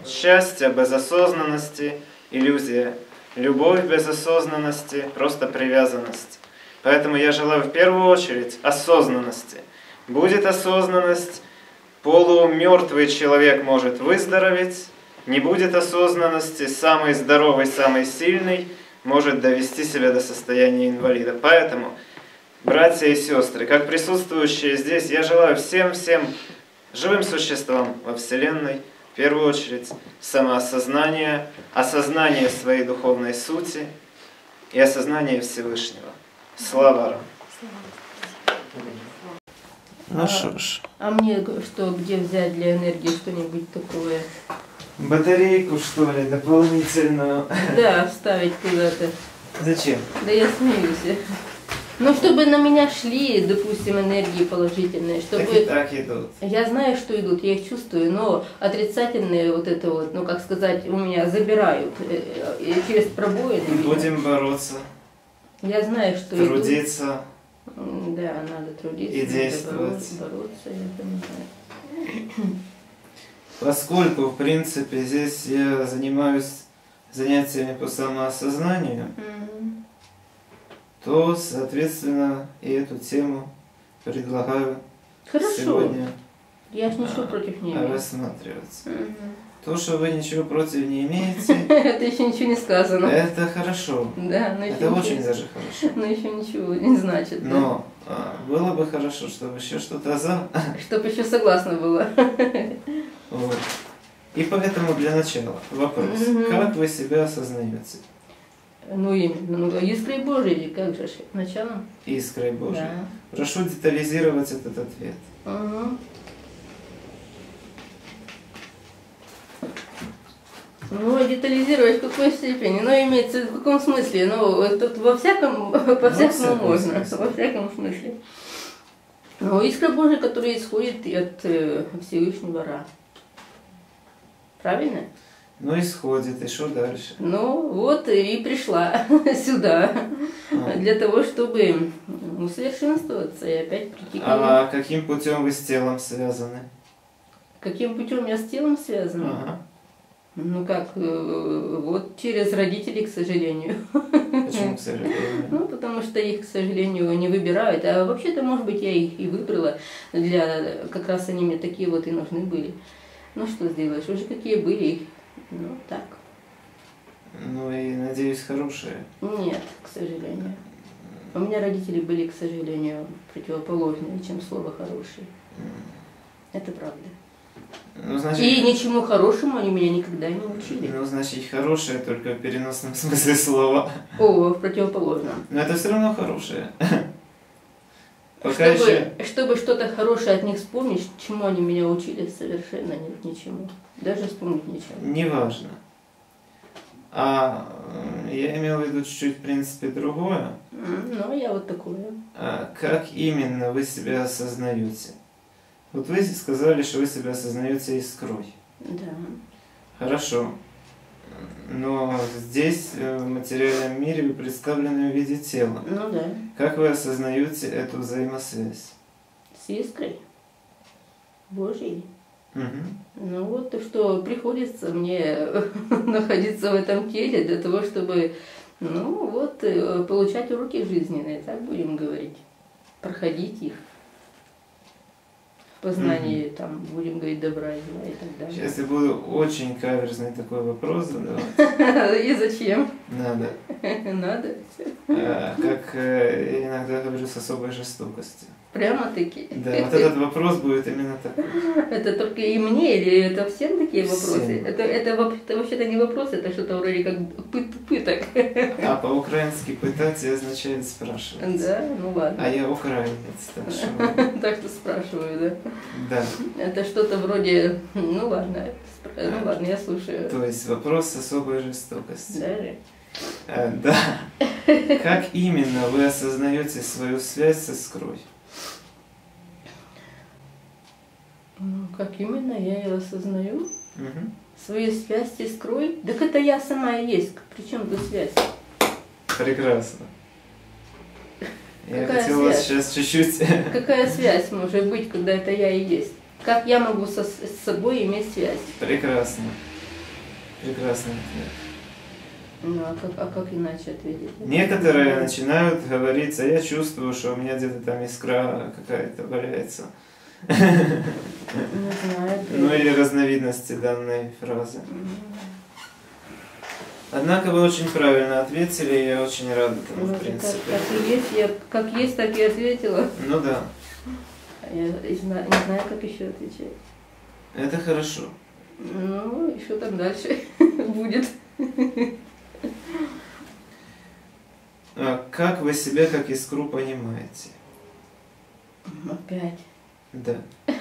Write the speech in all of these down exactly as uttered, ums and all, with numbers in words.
Счастье без осознанности – иллюзия. Любовь без осознанности – просто привязанность. Поэтому я желаю в первую очередь осознанности. Будет осознанность, полумертвый человек может выздороветь. Не будет осознанности, самый здоровый, самый сильный может довести себя до состояния инвалида. Поэтому, братья и сестры, как присутствующие здесь, я желаю всем-всем живым существам во Вселенной, в первую очередь, самоосознания, осознания своей духовной сути и осознания Всевышнего. Слава Рам. Ну что ж. А мне что, где взять для энергии что-нибудь такое? Батарейку, что ли, дополнительную? Да, вставить куда-то. Зачем? Да я смеюсь. Ну, чтобы на меня шли, допустим, энергии положительные, чтобы... Так и так идут. Я знаю, что идут, я их чувствую, но отрицательные вот это вот, ну, как сказать, у меня забирают через пробоины. Будем бороться. Я знаю, что трудиться. Идут. Да, надо трудиться. И действовать. Надо бороться, я понимаю. Поскольку, в принципе, здесь я занимаюсь занятиями по самоосознанию, mm-hmm. то, соответственно, и эту тему предлагаю Хорошо. сегодня я ж ничего против не имею. рассматривать. Mm-hmm. То, что вы ничего против не имеете, это еще ничего не сказано. Это хорошо. Да, но это очень ничего, даже хорошо. Но еще ничего не значит. Но да? было бы хорошо, чтобы еще что-то за. Чтобы еще согласна была. Вот. И поэтому для начала вопрос. Mm-hmm. Как вы себя осознаете? Ну именно, ну, искрой Божией, как же, началом? Искрой Божией. Да. Прошу детализировать этот ответ. Угу. Ну, детализировать в какой степени? Ну, имеется в каком смысле? Ну, тут во всяком, по-всякому можно, смысле. во всяком смысле. Ну, искра Божия, которая исходит от э, Всевышнего Ра. Правильно? Ну, исходит, и что дальше? Ну, вот и пришла сюда, а. для того, чтобы усовершенствоваться и опять прийти к нему. А каким путем вы с телом связаны? Каким путем я с телом связана? Ага. Ну как, вот через родителей, к сожалению. Почему, к сожалению? Ну, потому что их, к сожалению, не выбирают. А вообще-то, может быть, я их и выбрала. Для... Как раз они мне такие вот и нужны были. Ну, что сделаешь, уже какие были, ну, так. Ну, и, надеюсь, хорошие? Нет, к сожалению. У меня родители были, к сожалению, противоположные, чем слово «хорошие». Это правда. Ну, значит, и ничему хорошему они меня никогда не учили. Ну, значит, хорошее только в переносном смысле слова. О, в противоположном. Но это все равно хорошее. Пока чтобы еще... чтобы что-то хорошее от них вспомнить, чему они меня учили, совершенно нет ничему. Даже вспомнить ничего. Неважно. А я имел в виду чуть-чуть, в принципе, другое. Ну, я вот такое. А как именно вы себя осознаете? Вот вы сказали, что вы себя осознаете искрой. Да. Хорошо. Но здесь, в материальном мире, вы представлены в виде тела. Ну да. Как вы осознаете эту взаимосвязь? С искрой Божьей. Угу. Ну вот, то, что приходится мне находиться в этом теле для того, чтобы, ну вот, получать уроки жизненные, так будем говорить. Проходить их. Познание, mm-hmm. там, будем говорить, добра и зла и так далее. Сейчас я буду очень каверзный такой вопрос задавать. И зачем? Надо. Надо. А, как я иногда говорю, с особой жестокостью. Прямо-таки? Да, вот этот вопрос будет именно такой. Это только и мне, или это всем такие вопросы? Всем. Это, это, это вообще-то не вопрос, это что-то вроде как пыт, пыток. А по-украински пытать означает спрашивать. Да, ну ладно. А я украинец, так что... Так что спрашиваю, да? Да. Это что-то вроде, ну ладно, ну ладно, я слушаю. То есть вопрос с особой жестокостью. Даже? А, да. Как именно вы осознаете свою связь с искрой? Ну, как именно я ее осознаю? Угу. Свою связь с искрой? Так это я сама и есть. Причем тут связь? Прекрасно. Я Какая хотел вас связь? сейчас чуть-чуть... Какая связь может быть, когда это я и есть? Как я могу со, с собой иметь связь? Прекрасно. Прекрасный ответ. Ну, а как, а как иначе ответить? Некоторые начинают говорить, а я чувствую, что у меня где-то там искра какая-то валяется. Не знаю. Ну или разновидности данной фразы. Однако вы очень правильно ответили, и я очень рад этому, Ну, в как, принципе. как и есть, я как есть, так и ответила. Ну да, Я и зна- не знаю, как еще отвечать. это хорошо. Ну, и что там дальше будет? А как вы себя как искру понимаете? Опять. Да.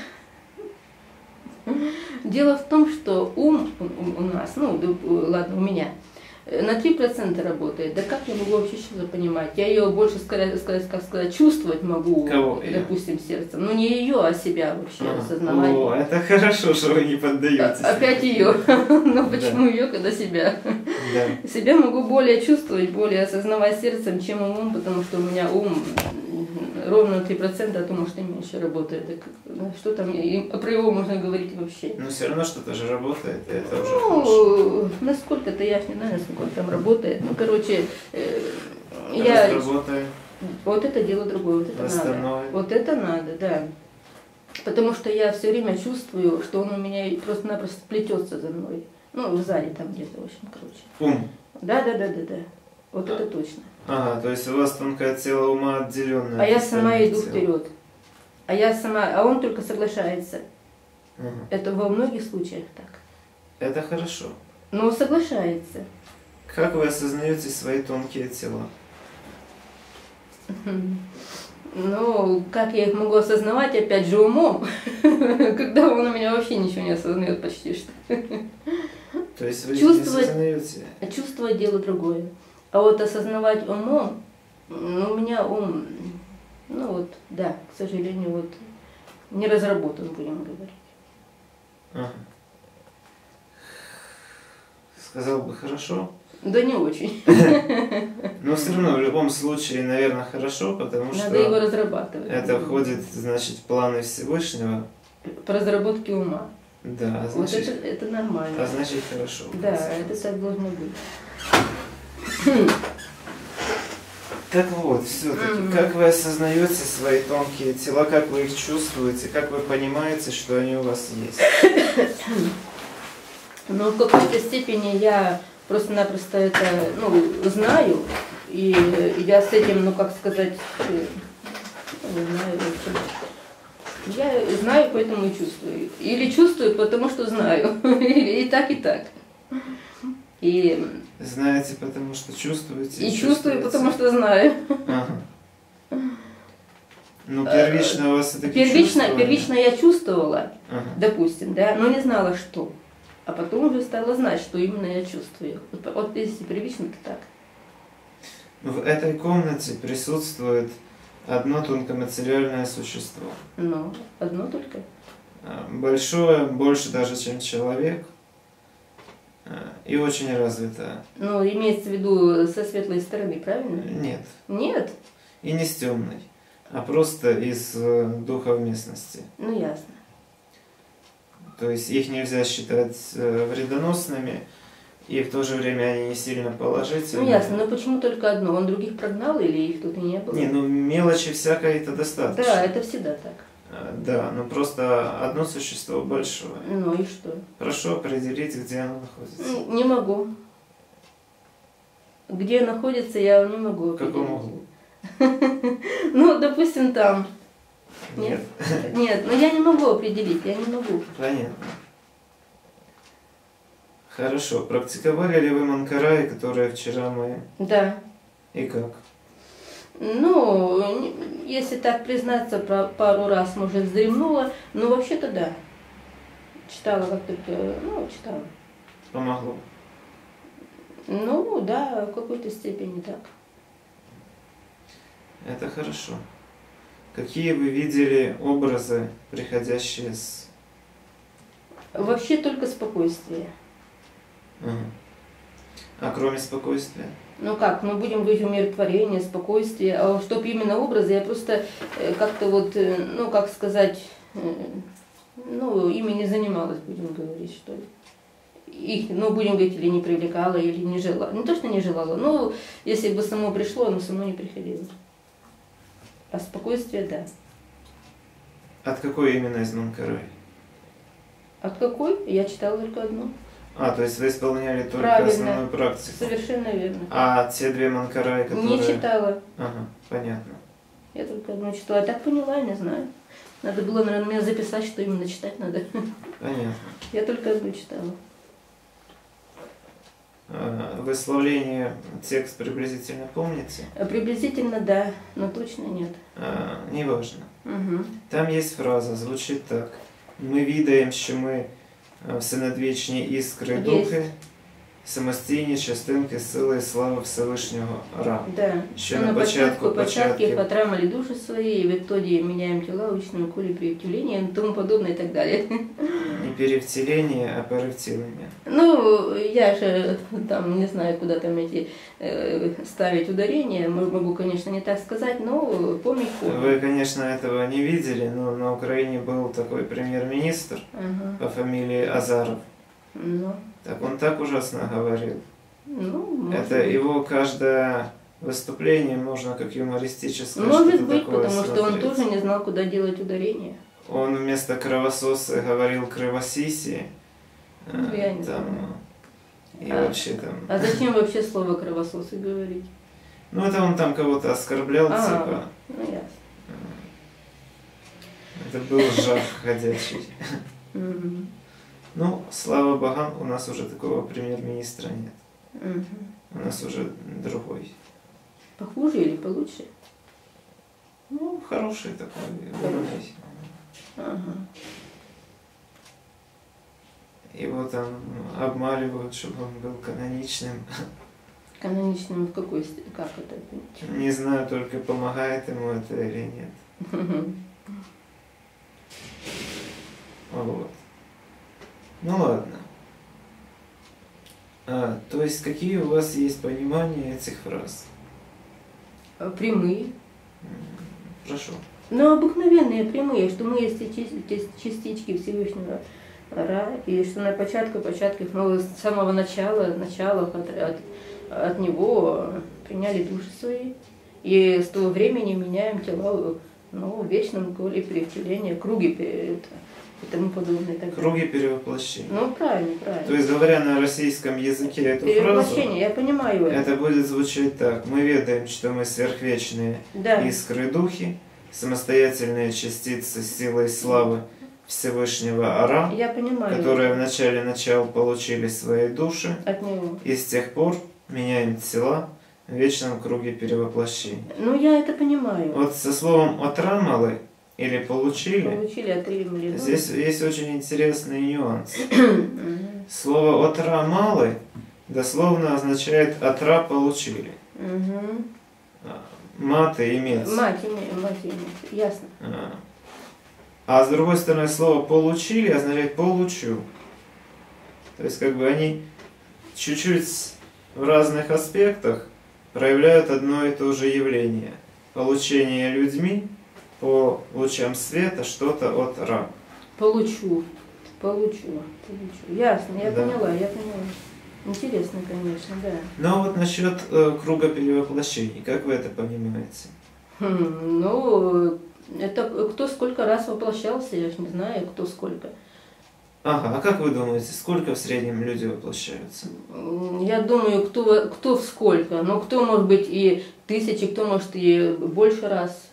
Дело в том, что ум у у нас, ну, да, ладно, у меня, э, на три процента работает. Да как я могу вообще что-то понимать? Я ее больше, сказать, сказать, как сказать, чувствовать могу, Кого ее? допустим, сердцем. Ну, не ее, а себя вообще А, осознавать. О, это хорошо, что вы не поддаетесь. А- Опять ее. Но почему ее, когда себя? Да. Себя могу более чувствовать, более осознавать сердцем, чем умом, потому что у меня ум ровно на три процента, а то, может, и меньше работает. Так, ну, что там, и про его можно говорить вообще? Но все равно что-то же работает, и это уже хорошо. Ну, насколько-то я не знаю, насколько там работает. Ну, короче, э, А я... разработаем. Вот это дело другое, вот это надо. Восстановим. Вот это надо, да. Потому что я все время чувствую, что он у меня просто-напросто плетется за мной. Ну, сзади там где-то, в общем, короче. Ум. Да, да, да, да, да. Вот А. это точно. Ага, то есть у вас тонкое тело ума отделенное. А от я сама остальных иду тел. вперед. А я сама, а он только соглашается. Ага. Это во многих случаях так. Это хорошо. Но соглашается. Как вы осознаете свои тонкие тела? Ну, как я их могу осознавать, опять же, умом, когда он у меня вообще ничего не осознает почти что. То есть вы Чувствовать- не осознаете? Чувствовать дело другое. А вот осознавать умом, ну, у меня ум, ну вот, да, к сожалению, вот не разработан, будем говорить. Ага. Сказал бы хорошо. Да не очень. Но все равно в любом случае, наверное, хорошо, потому Надо его что разрабатывать. это входит, значит, в планы Всевышнего. По разработке ума. Да, а Вот значит, это, это нормально. а значит хорошо. в Да, конце это концов. так должно быть. Так вот, все-таки, Мгм. как вы осознаете свои тонкие тела, как вы их чувствуете, как вы понимаете, что они у вас есть? Но в какой-то степени я просто-напросто это, ну, знаю, и я с этим, ну, как сказать, э, не знаю, в общем, я знаю, поэтому и чувствую. Или чувствую, потому что знаю. Или и так, и так. И, Знаете, потому что чувствуете? и чувствую, потому что знаю. Ага. Ну, первично у вас все-таки Первично, первично я чувствовала, Ага. допустим, да, но не знала, что. А потом уже стала знать, что именно я чувствую. Вот, вот если первично, то так. В этой комнате присутствует одно тонкоматериальное существо. Ну, одно только. А, Большое, больше даже, чем человек. а, И очень развитое. Ну, имеется в виду со светлой стороны, правильно? Нет. Нет? И не с темной, а просто из э, духа местности. Ну, ясно. То есть их нельзя считать э, вредоносными, и в то же время они не сильно положительные. Ну, ясно. Но почему только одно? Он других прогнал или их тут и не было? Не, ну мелочи всякой-то достаточно. Да, это всегда так. А, Да, но просто одно существо большое. Ну и что? Прошу определить, где оно находится. Н- Не могу. Где находится, я не могу В каком определить. углу? Ну, допустим, там. Нет. Нет, но я не могу определить, я не могу. Понятно. Хорошо. Практиковали ли вы манкараи, которые вчера мы... Да. И как? Ну, не- если так признаться, про пару раз, может, вздремнула, но вообще-то да. Читала как только, ну, читала. Помогло? Ну, да, в какой-то степени так. Это хорошо. Какие вы видели образы, приходящие с... Вообще только спокойствие. Ага. А кроме спокойствия? Ну как, мы будем говорить умиротворение, спокойствие, а чтоб именно образы, я просто э, как-то вот, э, ну как сказать, э, ну ими не занималась, будем говорить, что ли. их, ну, будем говорить, или не привлекала, или не желала. Не то, что не желала, но если бы само пришло, оно само не приходило. А спокойствие, да. От какой именно из Манкарай? От какой? Я читала только одну. А, то есть вы исполняли только Правильно. основную практику. Совершенно верно. А те две Манкарай, которые... Не читала. Ага, понятно. Я только одну читала. Я так поняла, не знаю. Надо было, наверное, мне записать, что именно читать надо. Понятно. Я только одну читала. А, высловление, текст приблизительно помните? А приблизительно да, но точно нет. А, неважно. Угу. Там есть фраза, звучит так. Ми відаємо, що ми всенадвічні іскри Есть. духи, самостійні частинки сили і слави Всевишнього Ра. Да. Що Что на на початку початку початки початків отрамали души свои, и в итоге меняем тела, учную коли при втелении и тому подобное и так далее. не перевтілення, а перевтілення. Ну, я же там не знаю, куда там эти э, ставить ударения, могу, конечно, не так сказать, но помнить помню. Вы, конечно, этого не видели, но на Украине был такой премьер-министр Ага. по фамилии Азаров. Ну, Так он так ужасно говорил. ну, может Это быть. его каждое выступление можно как юмористическое Может что-то быть, такое потому что он смотреть. тоже не знал, куда делать ударение. Он вместо кровососа говорил кровосиси. Ну, э, я не там, знаю. и А- вообще там. А зачем вообще слово кровососы говорить? Ну это он там кого-то оскорблял, А, типа. ну ясно. Это был жах ходячий. Мгм. Ну, слава богам, у нас уже такого премьер-министра нет. Мгм. У нас уже другой. Похуже или получше? Ну, хороший такой. Хороший. умный. Ага. Его там обмаливают, чтобы он был каноничным. Каноничным в какой степени? Как это понять? Не знаю, только помогает ему это или нет. Мгм. Вот. Ну ладно. А, то есть какие у вас есть понимания этих фраз? А прямые. М, Прошу. Ну, обыкновенные прямые, что мы есть те чис- те частички Всевышнего Ра, и что на початку початков, ну, с самого начала, начала от, от, от него приняли души свои, и с того времени меняем тела, ну, в вечном коле перевтеления, круги пере- это, и тому подобное. и так далее. Круги перевоплощения. Ну, правильно, правильно. То есть, говоря на российском языке эту фразу, Перевоплощение, я понимаю это. это будет звучать так. Мы ведаем, что мы сверхвечные Да. искры духи, самостоятельные частицы силы и славы Всевышнего Ара, Я понимаю. которые в начале начал получили свои души, От него. и с тех пор меняем тела в вечном круге перевоплощения. Ну, я это понимаю. Вот со словом «отрамалы» или «получили» Получили от Римли. здесь есть очень интересный нюанс. Мгм. Слово «отрамалы» дословно означает «отра получили». Мгм. Маты имец. Мать имеет, мать имеет, ясно. А. А с другой стороны, слово «получили» означает «получу». То есть, как бы они чуть-чуть в разных аспектах проявляют одно и то же явление. Получение людьми по лучам света что-то от Ра. Получу, получу, получу. Ясно, я Да. поняла, я поняла. Интересно, конечно, да. Но вот насчет э, круга перевоплощений, как вы это понимаете? Хм, ну, это кто сколько раз воплощался, я же не знаю, кто сколько. Ага, а как вы думаете, сколько в среднем люди воплощаются? М, Я думаю, кто, во- кто в сколько. Ну, кто может быть и тысячи, кто может и больше раз.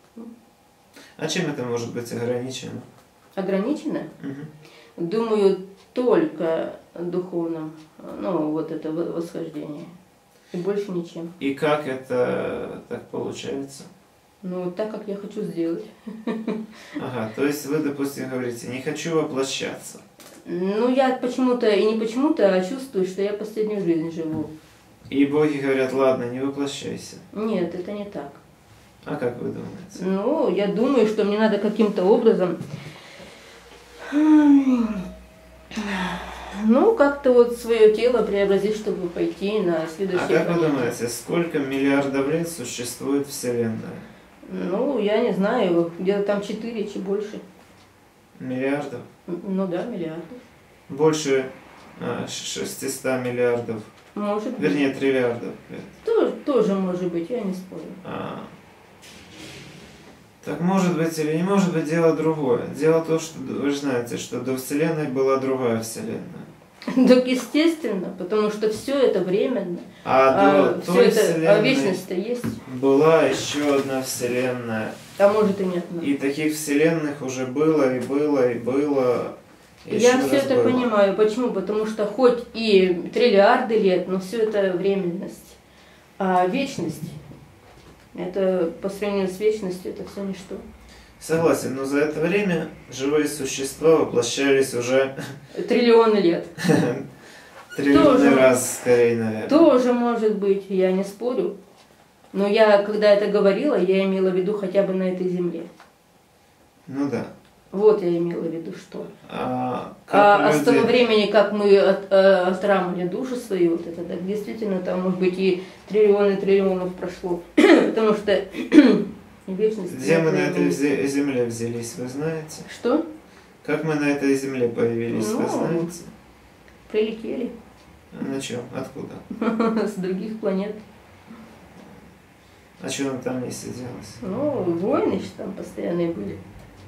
А чем это может быть ограничено? Ограничено? Мгм. Думаю, только духовным, ну, вот это во- восхождение. И больше ничем. И как это так получается? Ну, так, как я хочу сделать. Ага, то есть вы, допустим, говорите, не хочу воплощаться. Ну, я почему-то, и не почему-то, а чувствую, что я последнюю жизнь живу. И боги говорят, ладно, не воплощайся. Нет, это не так. А как вы думаете? Ну, я думаю, что мне надо каким-то образом, ну, как-то вот свое тело преобразить, чтобы пойти на А следующее как вы понятие. думаете, сколько миллиардов лет существует Вселенная? Ну, я не знаю, где-то там четыре, чи больше. Миллиардов? Ну да, миллиардов. Больше а, шестьсот миллиардов, Может быть. вернее триллиардов лет. Тоже, тоже может быть, я не спорю. А, так может быть или не может быть, дело другое. Дело то, что вы же знаете, что до Вселенной была другая Вселенная. Так естественно, потому что все это временно. А, А, до все той это, а Вселенной вечность-то есть. была еще одна Вселенная. А может и нет. Но. И таких Вселенных уже было, и было, и было. И Я еще все раз это было. понимаю. Почему? Потому что хоть и триллиарды лет, но все это временность. А вечность, это по сравнению с вечностью, это все ничто. Согласен, но за это время живые существа воплощались уже Триллионы лет. триллионный раз скорее, наверное. Тоже может быть, я не спорю. Но я, когда это говорила, я имела в виду хотя бы на этой земле. Ну да. Вот я имела в виду, что. А, А, как а с того люди- времени, как мы от, э, отрамали душу свою, вот это, так действительно, там, может быть, и триллионы триллионов прошло. Потому что вечность... Где мы на нет, этой не- зе- земле взялись, вы знаете? Что? Как мы на этой земле появились, вы Ну, знаете? Прилетели А на чем? Откуда? с других планет. А что нам там не сиделось? Ну, войны же там постоянные были.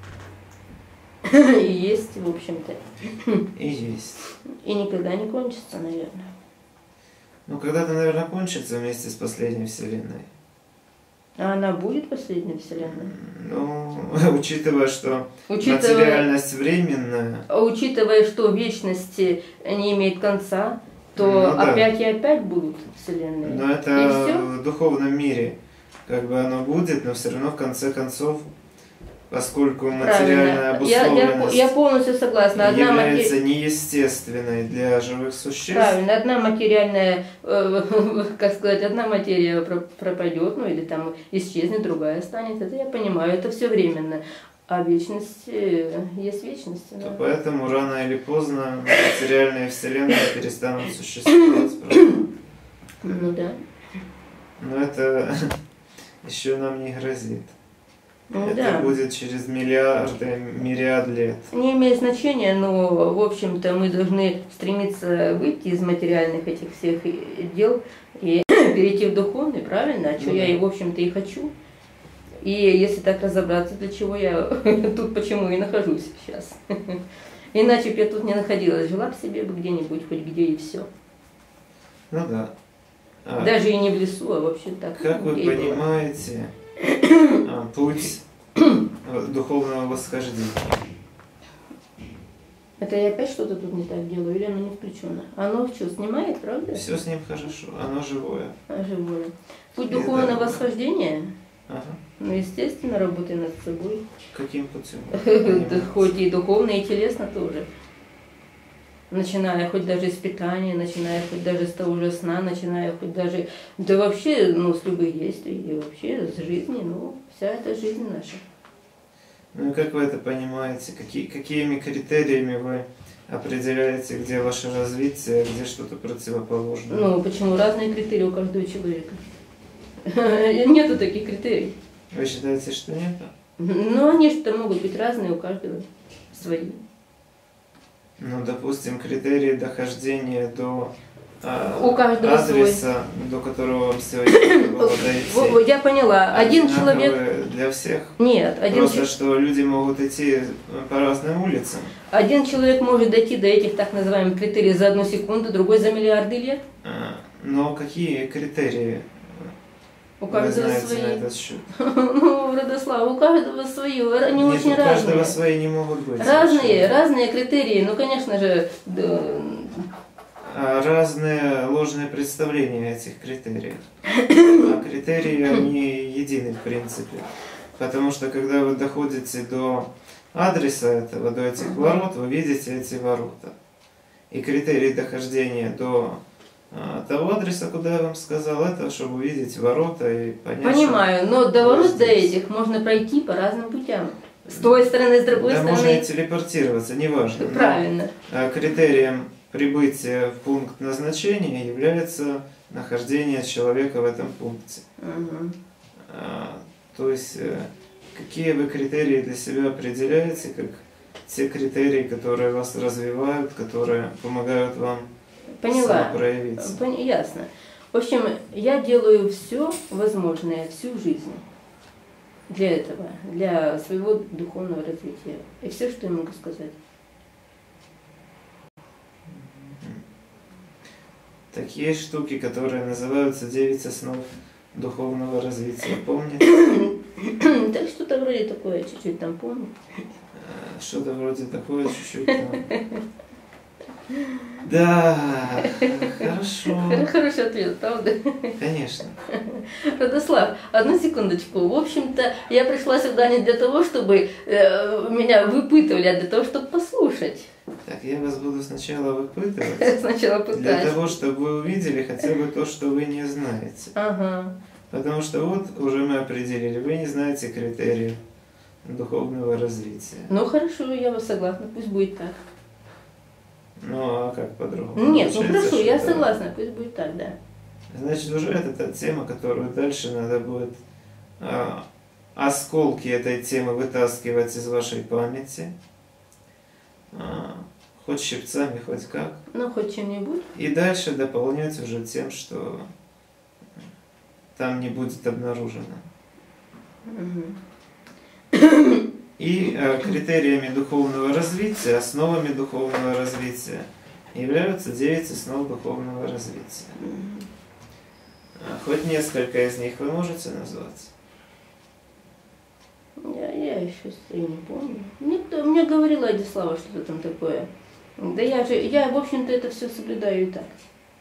И есть, в общем-то. И есть. И никогда не кончится, наверное. Ну, когда-то, наверное, кончится вместе с последней Вселенной. А она будет последней вселенной? Ну, учитывая, что Учитывая, материальность временная, а учитывая, что вечность не имеет конца, то Ну да. опять и опять будут вселенные. но И это всё? в духовном мире как бы оно будет, но все равно в конце концов, поскольку материальная Правильно. Я, я, обусловленность я полностью согласна. Одна является матери- неестественной для живых существ, Правильно, одна материальная, э, как сказать, одна материя про- пропадет, ну или там исчезнет, другая станет. Это я понимаю, это все временно. А вечность, э, есть вечность. то Да. поэтому рано или поздно материальные вселенные перестанут существовать. правда? Ну да. Но это еще нам не грозит. Ну Это да. будет через миллиарды, мириад лет. Не имеет значения, но, в общем-то, мы должны стремиться выйти из материальных этих всех и- дел и перейти в духовный, правильно? А что Ну я да. и, в общем-то, и хочу. И если так разобраться, для чего я тут, почему и нахожусь сейчас. Иначе бы я тут не находилась, жила бы себе бы где-нибудь, хоть где и все. Ну да. А Даже и не в лесу, а вообще так. как вы где и была. понимаете а, путь духовного восхождения? Это я опять что-то тут не так делаю, или оно не включено? Оно что, снимает, правда? Все с ним хорошо, оно живое. А, живое. Путь И духовного здоровое. восхождения, Ага. ну, естественно, работай над собой. Каким путем? Да хоть и духовно, и телесно тоже. Начиная хоть даже с питания, начиная хоть даже с того же сна, начиная хоть даже, да вообще, ну, с любых действий, и вообще с жизни, ну, вся эта жизнь наша. Ну и как вы это понимаете? Какие, какими критериями вы определяете, где ваше развитие, а где что-то противоположное? Ну, почему разные критерии у каждого человека? Нету таких критерий. Вы считаете, что нет? Ну, они что могут быть разные, у каждого свои. Ну, допустим, критерии дохождения до а, У каждого адреса, до которого вам сегодня было Во- во, дойти. Я поняла. Один человек... Одинаковые для всех. Нет, один, Просто, ч- что люди могут идти по разным улицам. один человек может дойти до этих так называемых критерий за одну секунду, другой за миллиарды лет. А, Но какие критерии У вы каждого знаете свои. на этот счет? Ну, Радослав, у каждого свое. Они Нет, очень у каждого разные. свои не могут быть. Разные, совершенно. разные критерии. Ну, конечно же, да, А разные ложные представления о этих критериях. А критерии, они едины в принципе. Потому что когда вы доходите до адреса этого, до этих Мгм. ворот, вы видите эти ворота. И критерий дохождения до а, того адреса, куда я вам сказал, это чтобы увидеть ворота и понять, понимаю, но до вы ворот до здесь. этих можно пройти по разным путям. С той стороны, с что... другой Да, стороны. можно и телепортироваться, неважно. но, Правильно. а, критерием прибытия в пункт назначения является нахождение человека в этом пункте. Мгм. А, то есть, э, какие вы критерии для себя определяете как те критерии, которые вас развивают, которые помогают вам Поняла. проявиться. Пон- Ясно. В общем, я делаю все возможное всю жизнь для этого, для своего духовного развития. И все, что я могу сказать. Такие штуки, которые называются девять основ духовного развития. Помните? Так что-то вроде такое, чуть-чуть там помню. Что-то вроде такое чуть-чуть. там. Да, хорошо. Хороший ответ, правда? Конечно. Родослав, одну секундочку. В общем-то, я пришла сюда не для того, чтобы э, меня выпытывали, а для того, чтобы послушать. Так, я вас буду сначала выпытывать. Сначала Для пытаюсь. того, чтобы вы увидели хотя бы то, что вы не знаете. Ага. Потому что вот уже мы определили, вы не знаете критериев духовного развития. Ну хорошо, я вас согласна, пусть будет так. Ну а как по-другому? Нет, ну Получается, хорошо, я что- согласна, пусть будет так, да. Значит, уже это та тема, которую дальше надо будет а, осколки этой темы вытаскивать из вашей памяти. А, хоть щипцами, хоть как. Ну хоть чем-нибудь. И дальше дополнять уже тем, что там не будет обнаружено. Мгм. И э, критериями духовного развития, основами духовного развития являются девять основ духовного развития. Мгм. А, Хоть несколько из них вы можете назвать? Я, я еще и не помню. Никто, мне говорила Адислава что-то там такое. Да я же, я, в общем-то, это все соблюдаю и так.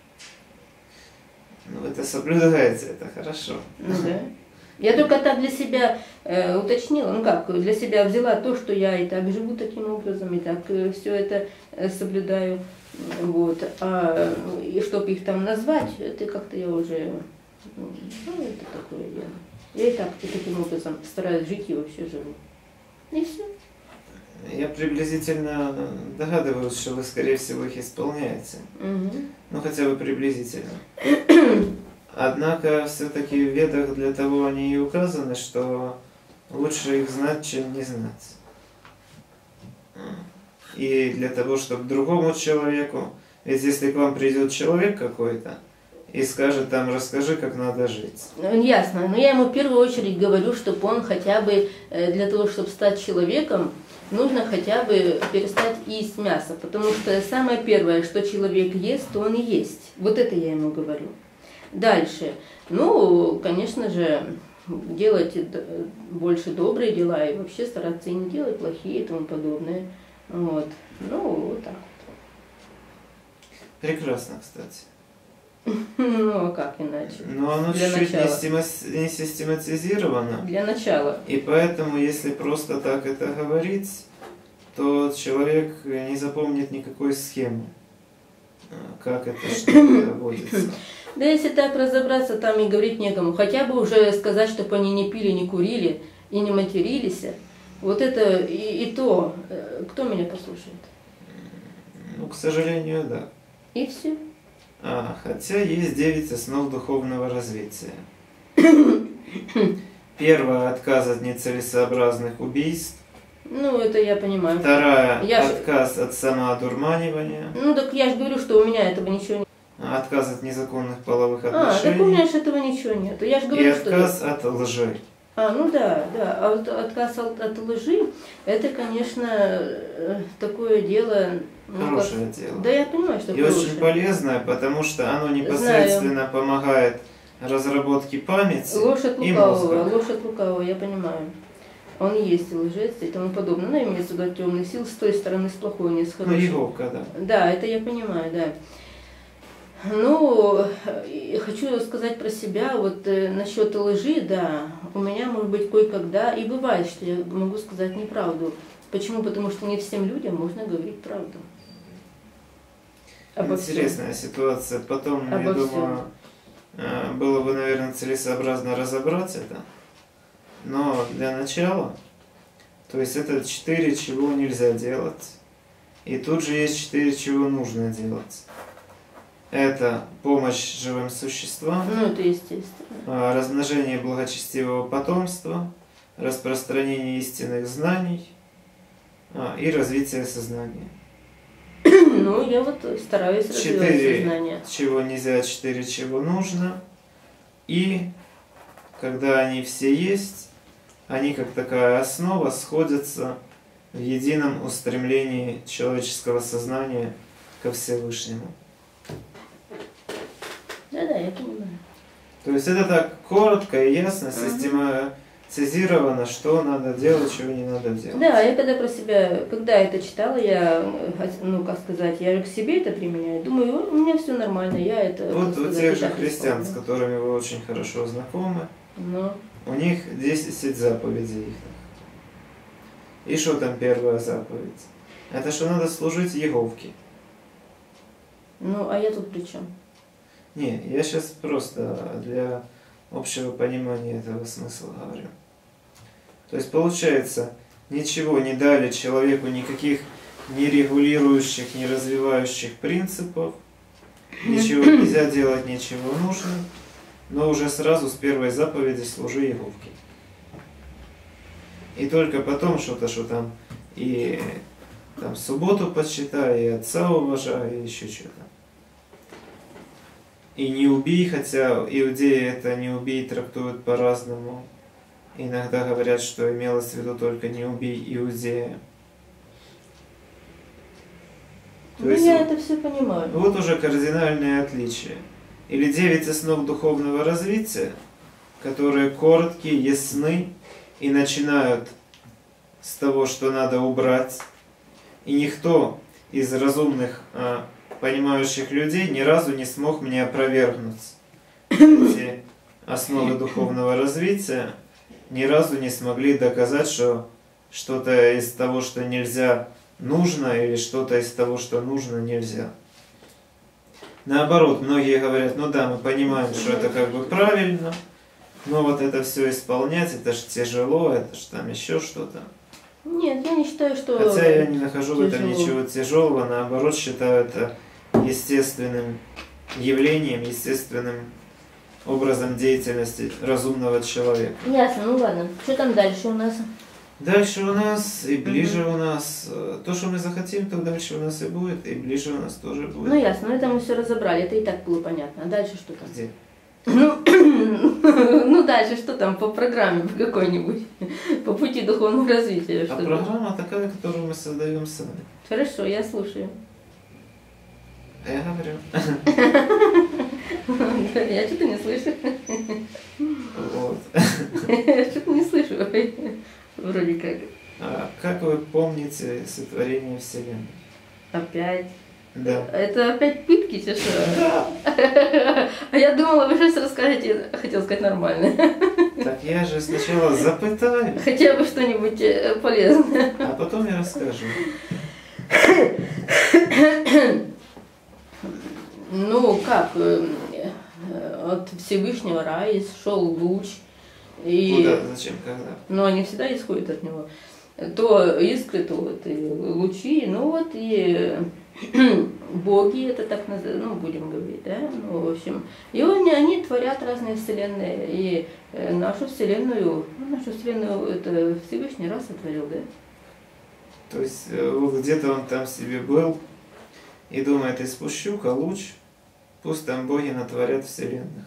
Ну, вы это соблюдаете, это хорошо. Ну да. Я только так для себя э, уточнила, ну как, для себя взяла то, что я и так живу таким образом, и так все это э, соблюдаю. Вот. А ну, и чтобы их там назвать, это как-то я уже, ну, ну, это такое дело. Я и так и таким образом стараюсь жить и вообще живу. И все. Я приблизительно догадываюсь, что вы, скорее всего, их исполняете. Угу. Ну, хотя бы приблизительно. Однако, все-таки в ведах для того они и указаны, что лучше их знать, чем не знать. И для того, чтобы другому человеку, ведь если к вам придет человек какой-то и скажет там, расскажи, как надо жить. Ну, ясно. Но я ему в первую очередь говорю, чтобы он хотя бы э, для того, чтобы стать человеком, нужно хотя бы перестать есть мясо. Потому что самое первое, что человек ест, то он и есть. Вот это я ему говорю. Дальше. Ну, конечно же, делать д- больше добрые дела и вообще стараться и не делать плохие и тому подобное. Вот. Ну, вот так Прекрасно, кстати. вот. Ну, а как иначе? Но оно Для чуть-чуть не, начала. система- не систематизировано. Для начала. И поэтому, если просто так это говорить, то человек не запомнит никакой схемы, как это что водится. Да если так разобраться, там и говорить некому. Хотя бы уже сказать, чтобы они не пили, не курили и не матерились. Вот это и, и то, э, кто меня послушает? Ну, к сожалению, да. И все. А, хотя есть девять основ духовного развития. Первое – отказ от нецелесообразных убийств. Ну, это я понимаю. Вторая – Я ж- отказ от самоодурманивания. Ну, так я же говорю, что у меня этого ничего нет. Отказ от незаконных половых А, так у отношений. меня же этого ничего нет. Я же И говорю, что... отказ от лжи. А, ну да, да. А вот отказ от, от лжи, это, конечно, э, такое дело... ну, как- Хорошее дело. Да, я понимаю, что И хорошее. очень полезное, потому что оно непосредственно помогает разработке памяти Ложь от и лукавого, мозга. ложь от лукавого, я понимаю. Он есть и лжец и тому подобное. Но имеется сюда темных сил с той стороны, с плохой, не с Ну, хорошей. его, когда. Да, это я понимаю, да. Ну, и хочу сказать про себя, вот э, насчет лжи, да, у меня, может быть, кое-когда и бывает, что я могу сказать неправду. Почему? Потому что не всем людям можно говорить правду. Обо всем. Интересная ситуация. Потом, Обо я всем. думаю, э, было бы, наверное, целесообразно разобрать это. Но для начала, то есть это четыре, чего нельзя делать. И тут же есть четыре, чего нужно делать. Это помощь живым существам, Ну, это естественно. а, размножение благочестивого потомства, распространение истинных знаний, а, и развитие сознания. Ну, я вот стараюсь развивать Четыре, сознание. чего нельзя, четыре, чего нужно. И когда они все есть, они как такая основа сходятся в едином устремлении человеческого сознания ко Всевышнему. Да-да, я понимаю. То есть это так коротко и ясно, систематизировано, что надо делать, чего не надо делать. Да, я когда про себя, когда это читала, я, ну, как сказать, я к себе это применяю. Думаю, у меня все нормально, я это... Вот у сказать, тех и же так христиан, с исполняю. которыми вы очень хорошо знакомы, Ну, у них десять заповедей. И что там первая заповедь? Это что надо служить Еговке. ну, а я тут при чем? Не, я сейчас просто для общего понимания этого смысла говорю. То есть получается, ничего не дали человеку, никаких не регулирующих, не развивающих принципов, ничего нельзя делать, ничего нужно, но уже сразу с первой заповеди служи Еговке. И только потом что-то, что там и там субботу почитай, и отца уважай, и еще что-то. И не убей, хотя иудеи это не убей трактуют по-разному. Иногда говорят, что имелось в виду только не убей иудея. То Ну, есть я вот, это все понимаю. вот уже кардинальное отличие. Или девять основ духовного развития, которые короткие, ясны и начинают с того, что надо убрать. И никто из разумных, понимающих людей ни разу не смог мне опровергнуть эти основы духовного развития, ни разу не смогли доказать, что что-то из того, что нельзя, нужно, или что-то из того, что нужно, нельзя. Наоборот, многие говорят, ну да, мы понимаем, что это как бы правильно, но вот это все исполнять, это же тяжело, это же там еще что-то. Нет, я не считаю, что... Хотя я не нахожу в этом тяжело. ничего тяжелого, наоборот, считаю это естественным явлением, естественным образом деятельности разумного человека. Ясно, ну ладно. Что там дальше у нас? Дальше у нас и ближе у нас, э, то, что мы захотим, то дальше у нас и будет, и ближе у нас тоже будет. Ну ясно, это мы все разобрали, это и так было понятно. А дальше что там? Где? Ну, ну дальше что там по программе по какой-нибудь, по пути духовного развития? А Что программа такая, которую мы создаем сами. Хорошо, я слушаю. А я говорю. Я что-то не слышу. Вот. Что-то не слышу. Вроде как. А как вы помните сотворение Вселенной? Опять. Да. Это опять пытки, че что? Да. А я думала, вы сейчас расскажете, хотел сказать нормально. Так я же сначала запытаю, Хотя бы что-нибудь э, полезное. а потом я расскажу. Ну, как, э, э, от Всевышнего рая шел луч. И, Куда, зачем, когда? ну, они всегда исходят от него. То искры, то вот и лучи, ну вот и боги, это так называют, ну, будем говорить, да, ну, в общем. И они, они творят разные вселенные, и э, нашу вселенную, ну, нашу вселенную, это Всевышний раз сотворил, да? То есть э, вот где-то он там себе был и думает, и спущу-ка луч, пусть там боги натворят вселенных.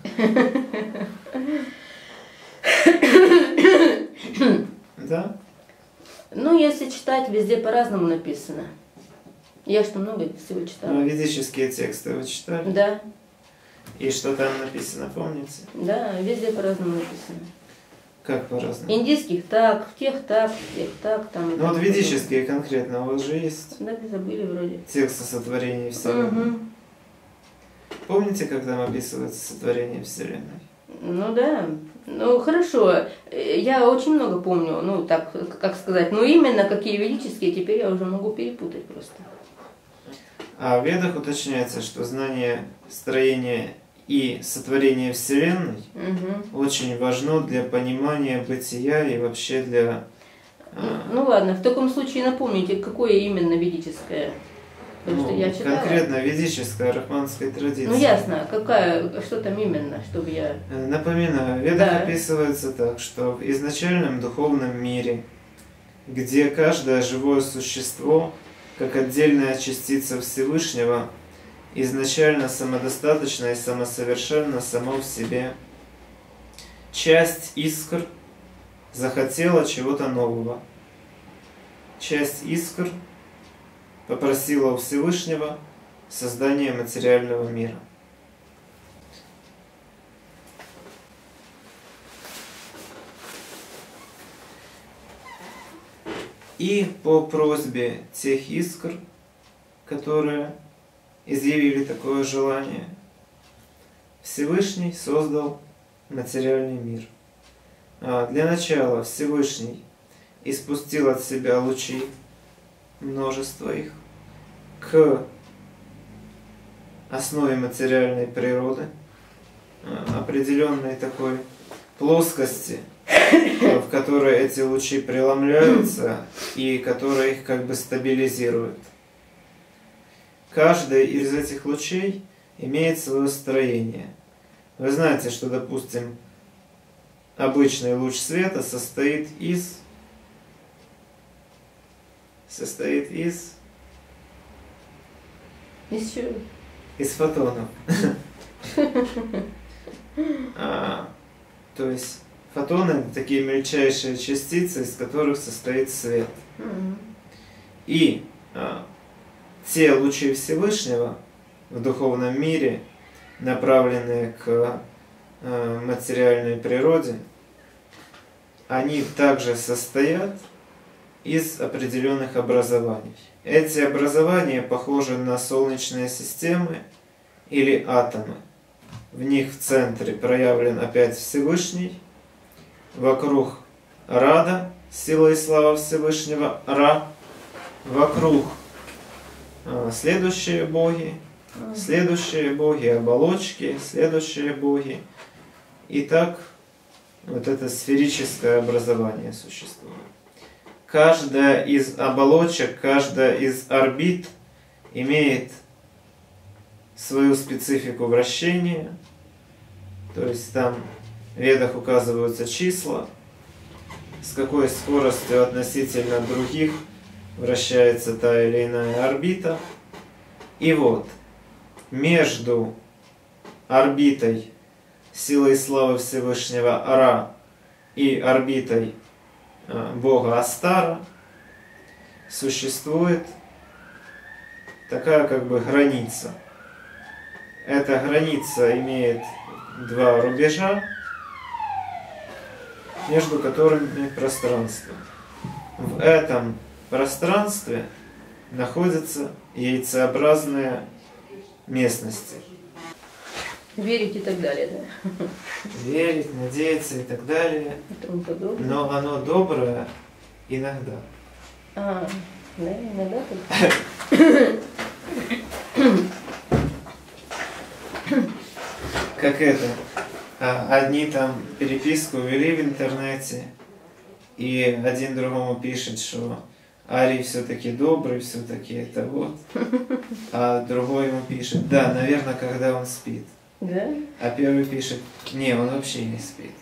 Да? Ну, если читать, везде по-разному написано. Я что много всего Ну, читала. ведические тексты вы читали? Да, И что там написано, помните? да, везде по-разному написано. Как по-разному? Индийских так, в тех так, в тех так, там. и Ну вот так. ведические конкретно у вас же есть Да, забыли вроде. тексты сотворения Вселенной. Угу. Помните, как там описывается сотворение Вселенной? Ну да. Ну хорошо. Я очень много помню, ну так, как сказать, но именно какие ведические, теперь я уже могу перепутать просто. А в Ведах уточняется, что знание строения и сотворения Вселенной Угу. очень важно для понимания бытия и вообще для... а, Ну ладно, в таком случае напомните, какое именно ведическое. Потому что ну, я читала. конкретно ведическая рахманская традиция. Ну ясно, какая, что там именно, чтобы я... Напоминаю, в Ведах Да. описывается так, что в изначальном духовном мире где каждое живое существо, как отдельная частица Всевышнего, изначально самодостаточно и самосовершенно само в себе. Часть искр захотела чего-то нового. Часть искр попросила у Всевышнего создания материального мира. И по просьбе тех искр, которые изъявили такое желание, Всевышний создал материальный мир. А для начала Всевышний испустил от себя лучи, множество их, к основе материальной природы, определенной такой плоскости, в которой эти лучи преломляются и которая их как бы стабилизирует. Каждый из этих лучей имеет свое строение. Вы знаете, что, допустим, обычный луч света состоит из состоит из Из чего? из фотонов. а, то есть фотоны — это такие мельчайшие частицы, из которых состоит свет. И а, те лучи Всевышнего в духовном мире, направленные к а, материальной природе, они также состоят из определенных образований. Эти образования похожи на солнечные системы или атомы. В них в центре проявлен опять Всевышний, вокруг Рада, сила и слава Всевышнего, Ра, вокруг а, следующие боги, следующие боги, оболочки, следующие боги. И так вот это сферическое образование существует. Каждая из оболочек, каждая из орбит имеет свою специфику вращения, то есть там в Ведах указываются числа, с какой скоростью относительно других вращается та или иная орбита. И вот между орбитой силы и славы Всевышнего Ра и орбитой Бога Астара существует такая как бы граница. Эта граница имеет два рубежа, между которыми пространство. В этом пространстве находятся яйцеобразные местности. Верить и так далее, да? Верить, надеяться и так далее. И тому подобное. Но оно доброе иногда. А, да, иногда только. Как это? Одни там переписку вели в интернете, и один другому пишет, что Арий все-таки добрый, все-таки это вот. А другой ему пишет, да, наверное, когда он спит. Да? А первый пишет, не, он вообще не спит.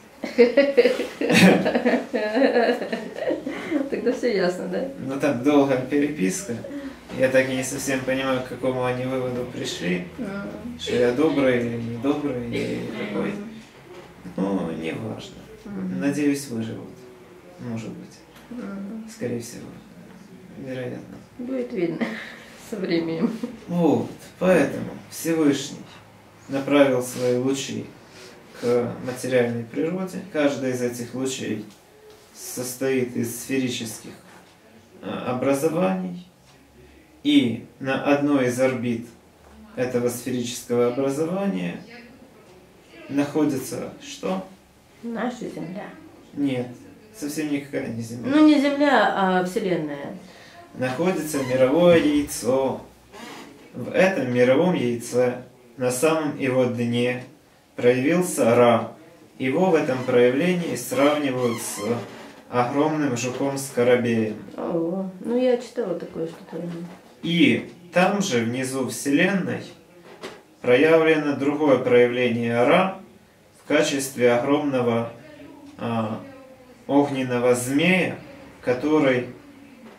Тогда все ясно, да? Ну так долгая переписка. Я так и не совсем понимаю, к какому они выводу пришли. Mm. Что я добрый или не добрый, или какой. Ну, не важно. Mm. Надеюсь, выживут. Может быть. Mm. Скорее всего. Вероятно. Будет видно со временем. Вот. Поэтому Всевышний направил свои лучи к материальной природе. Каждый из этих лучей состоит из сферических образований. И на одной из орбит этого сферического образования находится что? Наша Земля. Нет, совсем никакая не Земля. Ну не Земля, а Вселенная. Находится мировое яйцо. В этом мировом яйце, на самом его дне, проявился Ра. Его в этом проявлении сравнивают с огромным жуком-скоробеем. О, ну я читала такое что-то. И там же, внизу Вселенной, проявлено другое проявление Ра в качестве огромного а, огненного змея, который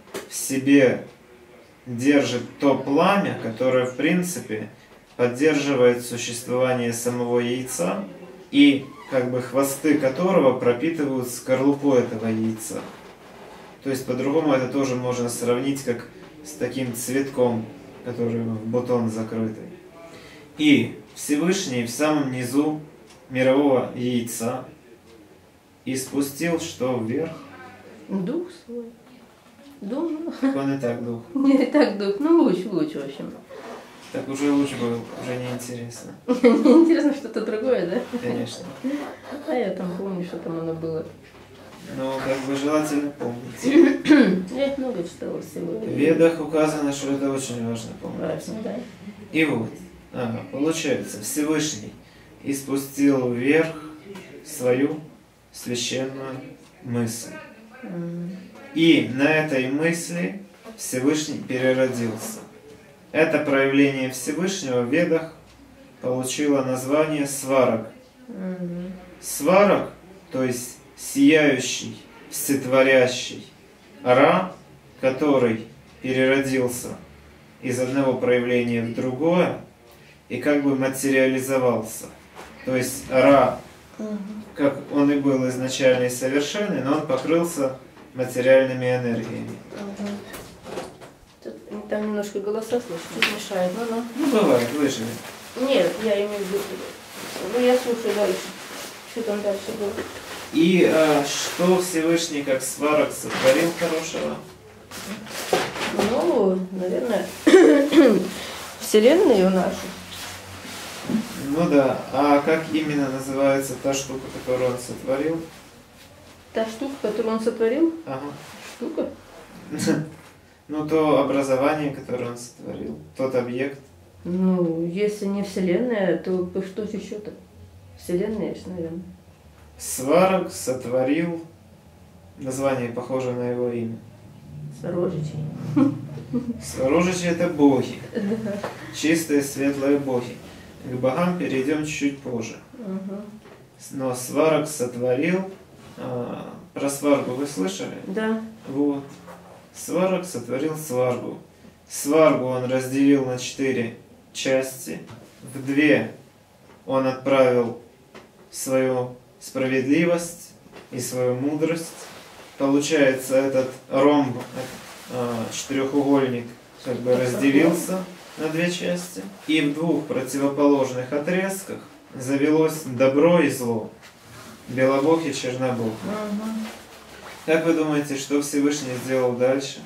в себе держит то пламя, которое в принципе поддерживает существование самого яйца и как бы хвосты которого пропитывают скорлупу этого яйца. То есть по-другому это тоже можно сравнить как с таким цветком, который в бутон закрытый. И Всевышний в самом низу мирового яйца и спустил что вверх? Дух свой. Думаю. Он и так дух. Не так дух, ну луч, луч, в общем. Так уже луч был, уже неинтересно. Интересно, что-то другое, да? Конечно. А я там помню, что там оно было. Но как бы желательно помнить. Я много читала всего. В Ведах указано, что это очень важно помнить. Важно, да. И вот, ага, получается, Всевышний испустил вверх свою священную мысль. М. И на этой мысли Всевышний переродился. Это проявление Всевышнего в Ведах получило название сварог. Мгм. Сварог, то есть сияющий, всетворящий, Ра, который переродился из одного проявления в другое и как бы материализовался. То есть Ра, Мгм. как он и был изначально и совершенный, но он покрылся материальными энергиями. Ага. Тут, там немножко голоса слышно, чуть мешает. Ну, ну. Ну, бывает, выжили. Нет, я имею в виду. Ну, я слушаю дальше. Что там дальше было? И а, что Всевышний как сварог сотворил хорошего? Ну, наверное, Вселенную нашу. Ну да, а как именно называется та штука, которую он сотворил? Та штука, которую он сотворил, Ага. штука. Ну, то образование, которое он сотворил, тот объект. Ну, если не Вселенная, то что еще-то? Вселенная, наверное. Сварог сотворил, название похоже на его имя. Сорожичей. Сварожичи — это боги, Да. чистые светлые боги. К богам перейдем чуть-чуть позже. Ага. Но сварог сотворил, а, про сваргу вы слышали? Да. Вот. Сварог сотворил сваргу. Сваргу он разделил на четыре части. В две он отправил свою справедливость и свою мудрость. Получается, этот ромб, э, четырехугольник, как бы разделился на две части. И в двух противоположных отрезках завелось добро и зло. Белобог и Чернобог. Ага. Как вы думаете, что Всевышний сделал дальше?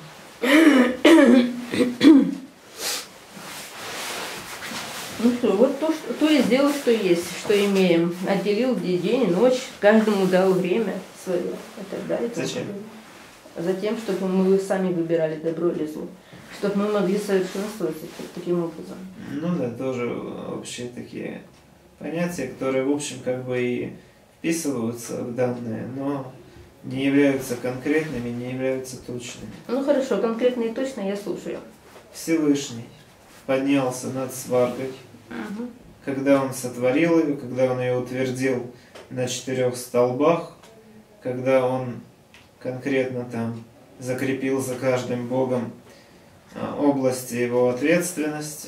Ну что, вот то, что, то и сделал, что есть, что имеем. Отделил день и ночь, каждому дал время свое и так далее. Зачем? Затем, чтобы мы сами выбирали добро или зло. Чтобы мы могли совершенствоваться таким образом. Ну да, тоже общие такие понятия, которые, в общем, как бы и вписываются в данные, но не являются конкретными, не являются точными. Ну хорошо, конкретно и точно я слушаю. Всевышний поднялся над сваргой, Угу. когда он сотворил ее, когда он ее утвердил на четырех столбах, когда он конкретно там закрепил за каждым богом а, области его ответственности,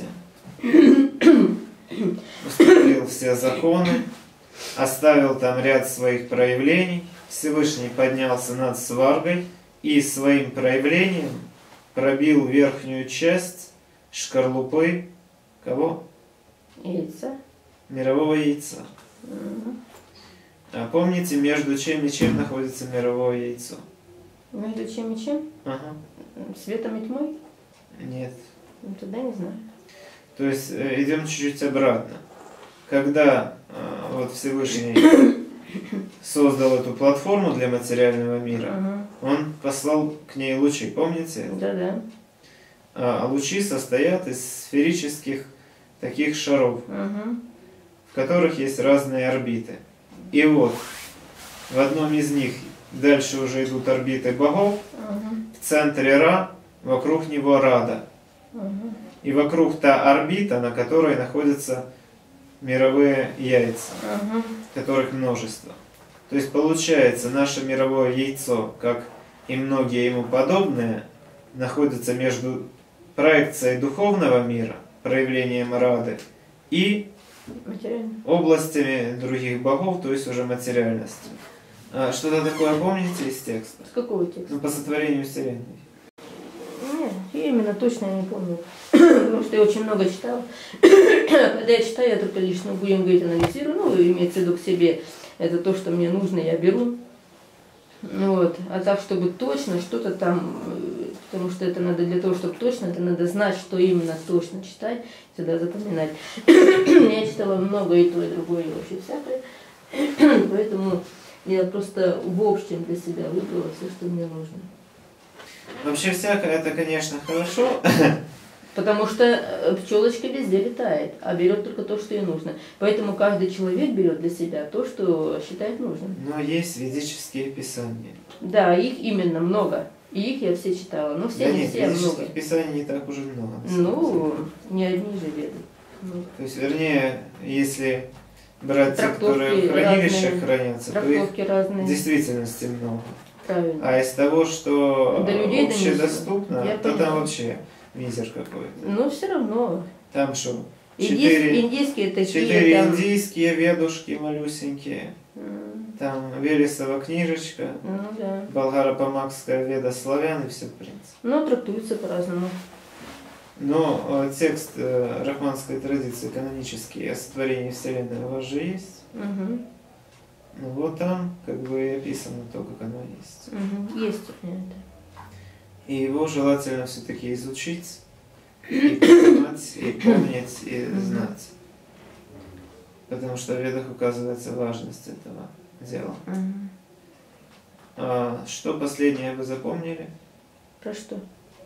установил все законы, оставил там ряд своих проявлений. Всевышний поднялся над сваргой и своим проявлением пробил верхнюю часть шкарлупы кого? Яйца. Мирового яйца. Угу. А помните, между чем и чем находится мировое яйцо? Между чем и чем? Ага. Светом и тьмой? Нет. Ну, тогда не знаю. То есть э, идем чуть-чуть обратно. Когда э, вот Всевышний создал эту платформу для материального мира, Ага. он послал к ней лучи, помните? Да-да. А лучи состоят из сферических таких шаров, Угу. в которых есть разные орбиты. И вот в одном из них дальше уже идут орбиты богов, Угу. в центре Ра, вокруг него Рада. Угу. И вокруг та орбита, на которой находятся мировые яйца, Угу. которых множество. То есть получается, наше мировое яйцо, как и многие ему подобные, находится между проекцией духовного мира, проявлением рады, и областями других богов, то есть уже материальностью. А что-то такое помните из текста? С какого текста? Ну, по сотворению Вселенной. Нет, я именно точно не помню, потому что я очень много читала. Когда я читаю, я только лично, будем говорить, анализирую, ну, имеется в виду к себе, это то, что мне нужно, я беру. Вот. А так, чтобы точно что-то там, потому что это надо для того, чтобы точно, это надо знать, что именно точно читать, всегда запоминать. Я читала много и то, и другое, и вообще всякое. Поэтому я просто в общем для себя выбрала все, что мне нужно. Вообще всякое это, конечно, хорошо. Потому что пчелочка везде летает, а берет только то, что ей нужно. Поэтому каждый человек берет для себя то, что считает нужным. Но есть ведические писания. Да, их именно много. И их я все читала. Но все да не нет, все, ведических много. писаний не так уже много. Ну, не одни же веды. Ну. То есть, вернее, если брать те, Трактовки которые в хранилищах разные, хранятся, то их разные. в действительности много. Правильно. А из того, что до людей общедоступно, я то поняла. Там вообще мизер какой-то. Ну, все равно. Там что? Четыре, индийские такие. Четыре там... индийские ведушки малюсенькие. Mm. Там Велесова книжечка. Ну, да. Болгаро-Помакская веда славян и все в принципе. Ну, трактуется по-разному. Но э, текст э, рахманской традиции канонический о сотворении Вселенной у вас же есть. Угу. Ну вот там как бы и описано то, как оно есть. Угу. Есть у меня это. И его желательно все-таки изучить, и понимать, и помнить, и знать. Потому что в ведах указывается важность этого дела. Угу. А что последнее вы запомнили? Про что?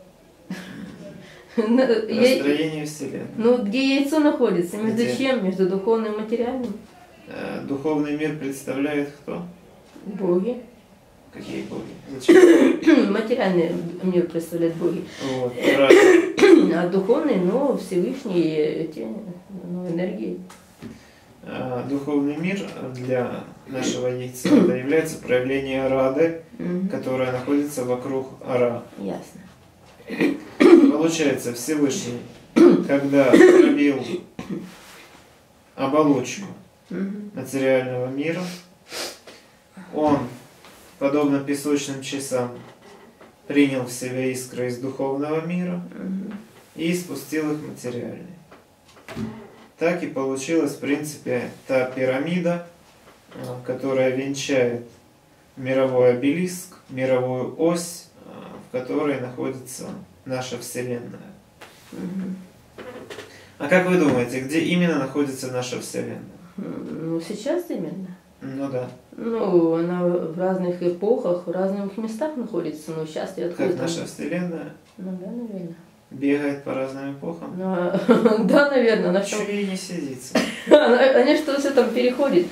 Расстроение Вселенной. Ну, где яйцо находится? Между Где? чем? Между духовным и материальным? Духовный мир представляет кто? Боги. Какие боги? Зачем? Материальный мир представляет боги. Вот, правильно. А духовный, ну, Всевышние эти, ну, энергии. А, духовный мир для нашего яйца это является проявление рады, Угу. которая находится вокруг ара. Ясно. Получается, Всевышний, когда пробил оболочку Угу. материального мира, он, подобно песочным часам, принял в себя искры из духовного мира Угу. и спустил их в материальный. Так и получилась, в принципе, та пирамида, которая венчает мировой обелиск, мировую ось, в которой находится наша Вселенная. Угу. А как вы думаете, где именно находится наша Вселенная? Ну, сейчас именно. Ну да. Ну, она в разных эпохах, в разных местах находится, но сейчас я Как откуда-то... наша Вселенная Ну да, наверное. бегает по разным эпохам? Ну, да, наверное. На Чего ей не сидится? Они что все там переходит.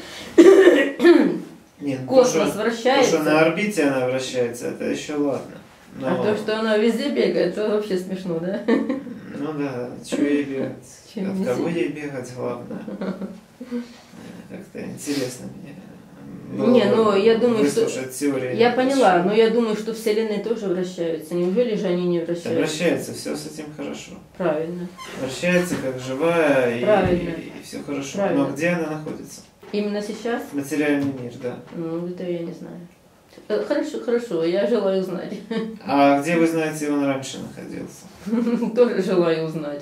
Нет, Космос то, что, вращается. То, что на орбите она вращается, это еще ладно. Но... А то, что она везде бегает, это вообще смешно, да? Ну да, чего ей бегать? Чем От не кого сидеть? ей бегать, главное? Как-то интересно мне. было Не, ну я думаю, что... выслушать теорию. Я поняла, но я думаю, что Вселенные тоже вращаются. Неужели же они не Да, вращаются? вращается, все с этим хорошо. Правильно. Вращается как живая, и, Правильно. и, и все хорошо. Правильно. Но где она находится? Именно сейчас? Материальный мир, да. Ну, это я не знаю. Э, Хорошо, хорошо, я желаю знать. А где, вы знаете, он раньше находился? Тоже желаю узнать.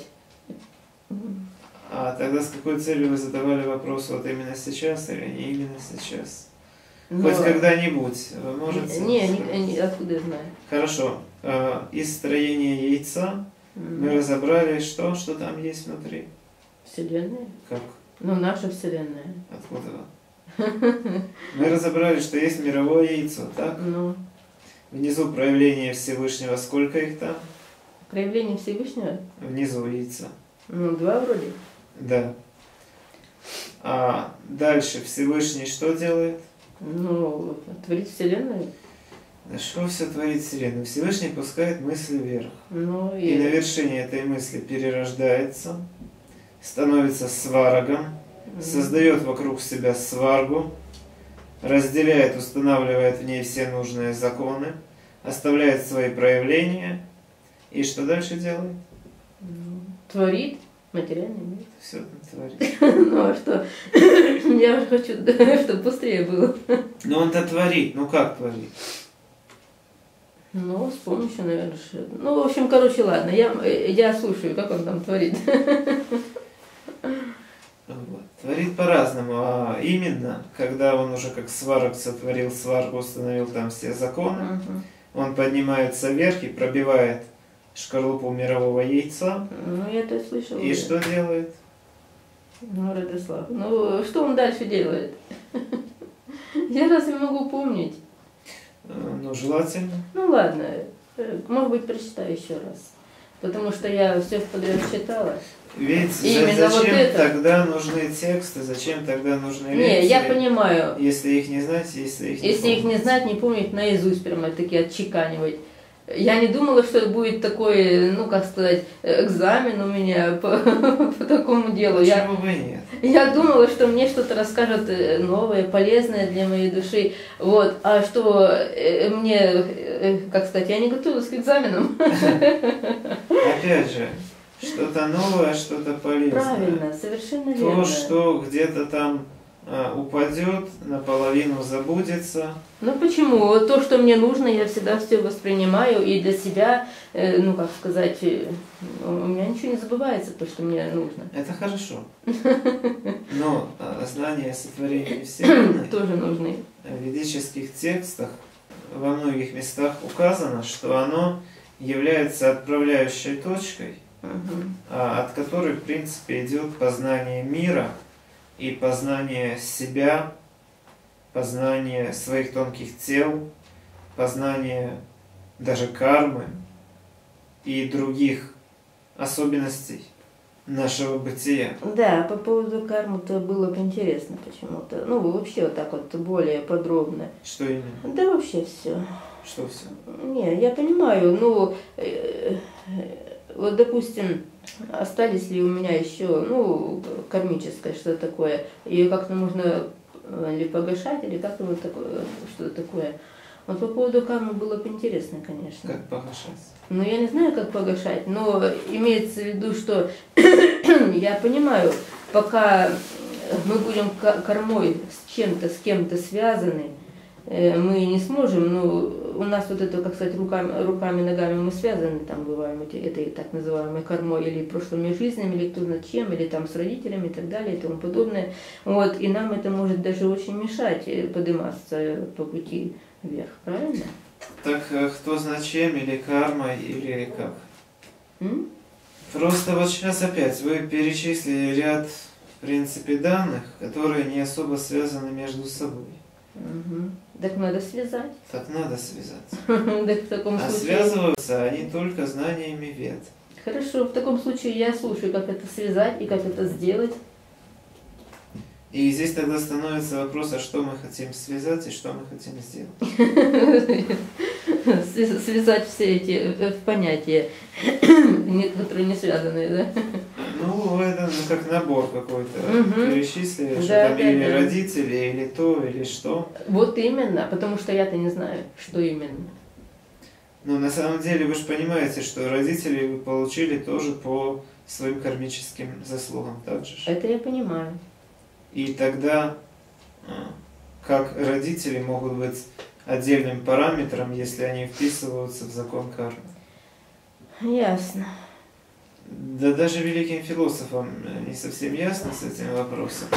А тогда с какой целью вы задавали вопрос вот именно сейчас или не именно сейчас? Но- Хоть когда-нибудь вы можете? Не, сказать? не, не, откуда я знаю? Хорошо. Э, Из строения яйца мы М. разобрали, что, что там есть внутри. Вселенная? Как? Ну, наша Вселенная. Откуда вы? Мы разобрали, что есть мировое яйцо, так? Ну, Внизу проявление Всевышнего, сколько их там? проявление Всевышнего? Внизу яйца. Ну, два вроде. Да. А дальше Всевышний что делает? Ну, творить Вселенную. Да что все творит Вселенная? Всевышний пускает мысли вверх. Ну, И и... на вершине этой мысли перерождается, становится сварогом, Мгм. создает вокруг себя сваргу, разделяет, устанавливает в ней все нужные законы, оставляет свои проявления, И что дальше делает? Творит материальный мир. Все творит. Ну а что? Я уже хочу, чтобы быстрее было. Но он-то творит. Ну как творит? Ну, с помощью, наверное, ш- ну, в общем, короче, ладно, я, я слушаю, как он там творит. Вот. Творит по-разному, а именно, когда он уже как сварок сотворил сварку, установил там все законы, Мгм. он поднимается вверх и пробивает шкарлупу мирового яйца. Ну, я это слышала. И да. что делает? Ну, Радослав, ну, что он дальше делает? Я разве могу помнить? Э, Ну, желательно. Ну, ладно, э, может быть, прочитаю еще раз. Потому что я все подряд читала. Ведь за- Именно вот зачем это. тогда нужны тексты, зачем тогда нужны Не, лекции, я понимаю. если их не знать, если их не Если их не помнить? знать, не помнить, наизусть прямо таки отчеканивать. Я не думала, что будет такой, ну, как сказать, экзамен у меня по, по такому делу. Я, Почему бы и нет? я думала, что мне что-то расскажут э, новое, полезное для моей души. Вот. А что э, мне, э, как сказать, я не готовилась к экзаменам. Опять же, что-то новое, что-то полезное. Правильно, совершенно верно. То, что где-то там а, упадет, наполовину забудется. Ну почему? Вот то, что мне нужно, я всегда все воспринимаю и для себя, э, ну как сказать, э, у меня ничего не забывается, то, что мне нужно. Это хорошо. Но а, знание о сотворении Вселенной Тоже нужны. в ведических текстах во многих местах указано, что оно является отправляющей точкой, Мгм. а, от которой, в принципе, идет познание мира и познание себя, познание своих тонких тел, познание даже кармы и других особенностей нашего бытия. Да, по поводу кармы-то было бы интересно почему-то. Ну, вообще вот так вот более подробно. Что именно? Да вообще все. Что все? Не, я понимаю, ну, э, вот, допустим, остались ли у меня еще, ну, кармическое что-то такое, ее как-то можно э, или погашать, или как-то вот такое, что-то такое. Вот по поводу кармы было бы интересно, конечно. Как погашать? Ну, я не знаю, как погашать, но имеется в виду, что я понимаю, пока мы будем ка- кормой с чем-то, с кем-то связаны, э, мы не сможем, ну, у нас вот это, как сказать, руками, руками, ногами мы связаны, там бываем, эти, этой так называемой кормой, или прошлыми жизнями, или кто знает чем, или там с родителями и так далее, и тому подобное. Вот, и нам это может даже очень мешать э, подниматься по пути вверх, правильно? Так э, кто знает чем, или карма, или как? М? Просто вот сейчас опять вы перечислили ряд, в принципе, данных, которые не особо связаны между собой. Мгм. Так надо связать. Так надо связать. Так в таком А случае... связываются они только знаниями вед. Хорошо, в таком случае я слушаю, как это связать и как это сделать. И здесь тогда становится вопрос, а что мы хотим связать и что мы хотим сделать. Свя- Связать все эти э, понятия, не- которые не связаны, да? Ну, это ну, как набор какой-то. Мгм. Перечислили, что Да, там да, или да. родители, или то, или что. Вот именно, потому что я-то не знаю, что именно. Но на самом деле вы же понимаете, что родители вы получили тоже по своим кармическим заслугам также. ж. Это я понимаю. И тогда, а, как родители могут быть отдельным параметром, если они вписываются в закон кармы. Ясно. Да даже великим философам не совсем ясно с этим вопросом.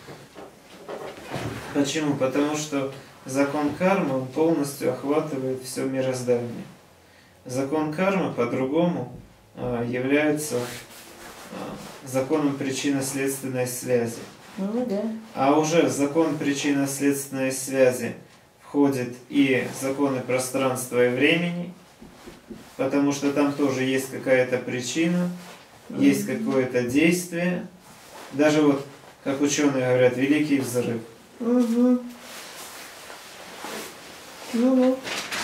Почему? Потому что закон кармы он полностью охватывает все мироздание. Закон кармы по-другому а, является а, законом причинно-следственной связи. Ну да. А уже в закон причинно-следственной связи входят и законы пространства и времени, потому что там тоже есть какая-то причина, есть какое-то действие. Даже вот, как ученые говорят, великий взрыв. Угу. Ну вот.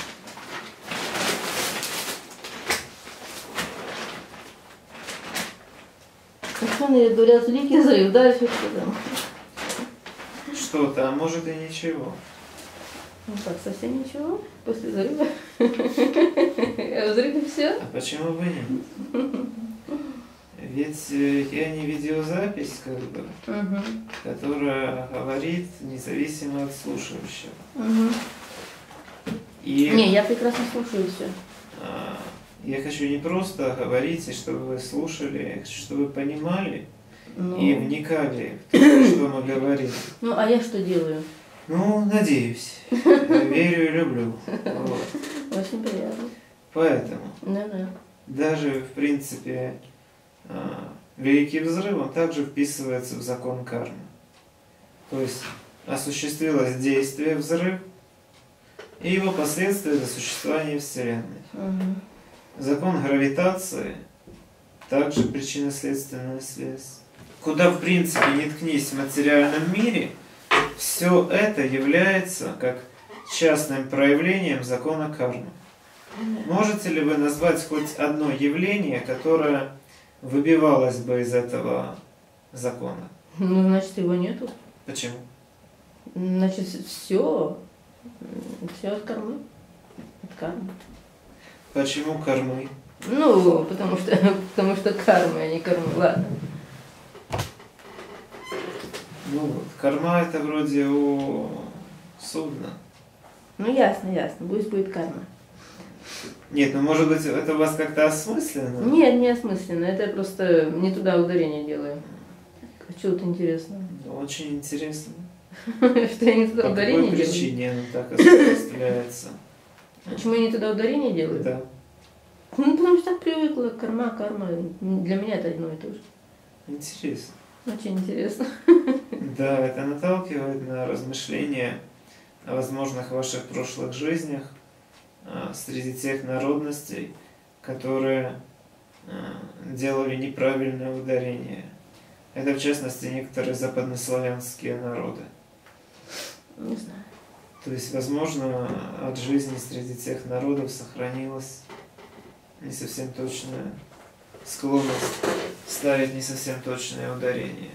Ученые говорят, великий взрыв, дальше что там? Что-то, а может и ничего. Ну так, совсем ничего после взрыва. Взрыв и все? А почему бы нет? Ведь я не видеозапись, как бы, Угу. которая говорит независимо от слушающего. Угу. И Не, я прекрасно слушаю все. а, я хочу не просто говорить, и чтобы вы слушали, я хочу, чтобы вы понимали Ну, и вникали в то, что мы говорим. ну, а я что делаю? Ну, надеюсь. Верю и люблю. Вот. Очень приятно. Поэтому Да-да. даже, в принципе, а, Великий Взрыв, он также вписывается в закон кармы. То есть осуществилось действие взрыв и его последствия до существования Вселенной. Угу. Закон гравитации, также причинно-следственная связь. Куда, в принципе, не ткнись в материальном мире, все это является как частным проявлением закона кармы. Можете ли вы назвать хоть одно явление, которое выбивалось бы из этого закона? Ну, значит, его нету. Почему? Значит, все. Все от кармы. От кармы. Почему кормы? Ну, потому что, потому что карма, а не карма. Ладно. Ну вот, корма это вроде у судна. Ну, ясно, ясно. Пусть будет карма. Нет, ну может быть это у вас как-то осмысленно? Нет, не осмысленно. Это я просто не туда ударение делаю. Чего-то интересного. Ну, очень интересно. Что я не туда По ударение какой делаю? причине оно так осуществляется? Почему я не туда ударение делаю? Да. Ну, потому что так привыкла. Карма, карма. Для меня это одно и то же. Интересно. Очень интересно. Да, это наталкивает на размышления о возможных ваших прошлых жизнях а, среди тех народностей, которые а, делали неправильное ударение. Это, в частности, некоторые западнославянские народы. Не знаю. То есть, возможно, от жизни среди тех народов сохранилась не совсем точная склонность ставить не совсем точное ударение.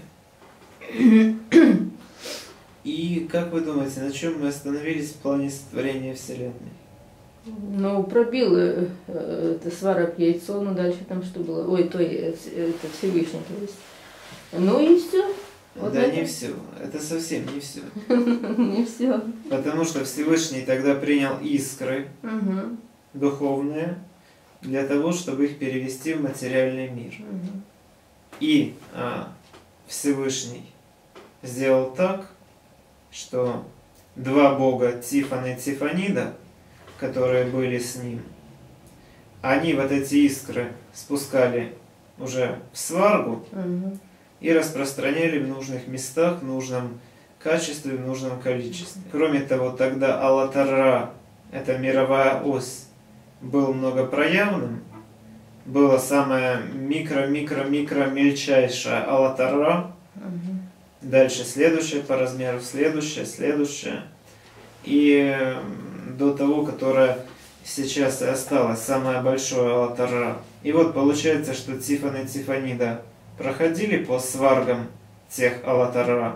И как вы думаете, на чем мы остановились в плане сотворения Вселенной? Ну, пробил э, э, это сварок яйцо, ну дальше там что было? Ой, то э, это Всевышний, то есть. Ну и все. Вот да это. не все, это совсем не все. Не все. Потому что Всевышний тогда принял искры Угу. духовные для того, чтобы их перевести в материальный мир. Угу. И а, Всевышний сделал так, что два бога Тифон и Тифонида, которые были с ним, они вот эти искры спускали уже в сваргу Угу. и распространяли в нужных местах, в нужном качестве, в нужном количестве. Кроме того, тогда Аллатара, это мировая ось, был многопроявным, была самая микро-микро-микро мельчайшая Аллатара, Угу. дальше следующая по размеру, следующая, следующая, и до того, которая сейчас и осталась, самая большая Аллатара. И вот получается, что Тифон и Тифонида проходили по сваргам тех Аллатара,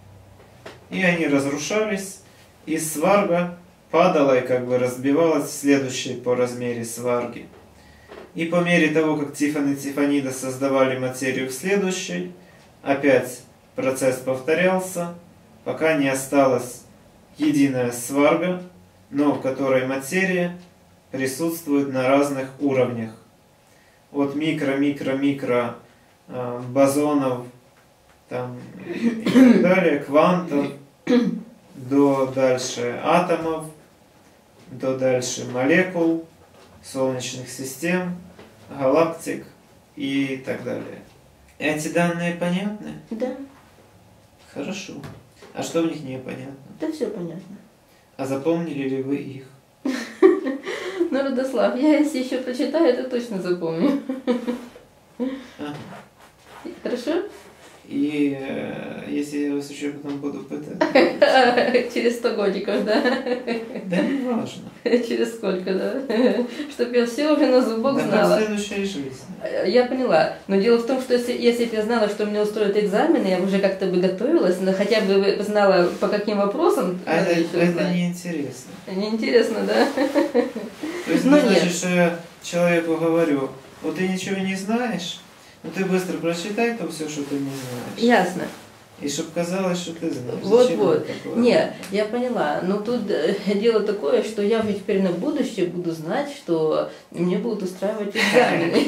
и они разрушались, и сварга падала и как бы разбивалась в следующей по размере сварги. И по мере того, как Тифон и Тифонида создавали материю в следующей, опять процесс повторялся, пока не осталась единая сварга, но в которой материя присутствует на разных уровнях. От микро-микро-микро э, бозонов там, и так далее, квантов, до дальше атомов, до дальше молекул, солнечных систем, галактик и так далее. Эти данные понятны? Да, Хорошо. А что в них непонятно? да все понятно. А запомнили ли вы их? Ну, Родослав, я если еще прочитаю, это точно запомню. Ага. Хорошо? И э, если я вас еще потом буду пытать? Через сто годиков, да? Да не важно. Через сколько, да? Чтоб я все уже на зубок Да, знала. в следующей жизни. Я поняла. Но дело в том, что если, если бы я знала, что мне устроят экзамены, я бы уже как-то бы готовилась, но хотя бы знала, по каким вопросам. А это, это неинтересно. Неинтересно, да? То есть, ну, значит, что я человеку говорю, вот ты ничего не знаешь, но ты быстро прочитай то все, что ты не знаешь. Ясно. И чтобы казалось, что ты знаешь. Вот-вот. Нет, я поняла. Но тут дело такое, что я уже теперь на будущее буду знать, что мне будут устраивать экзамены.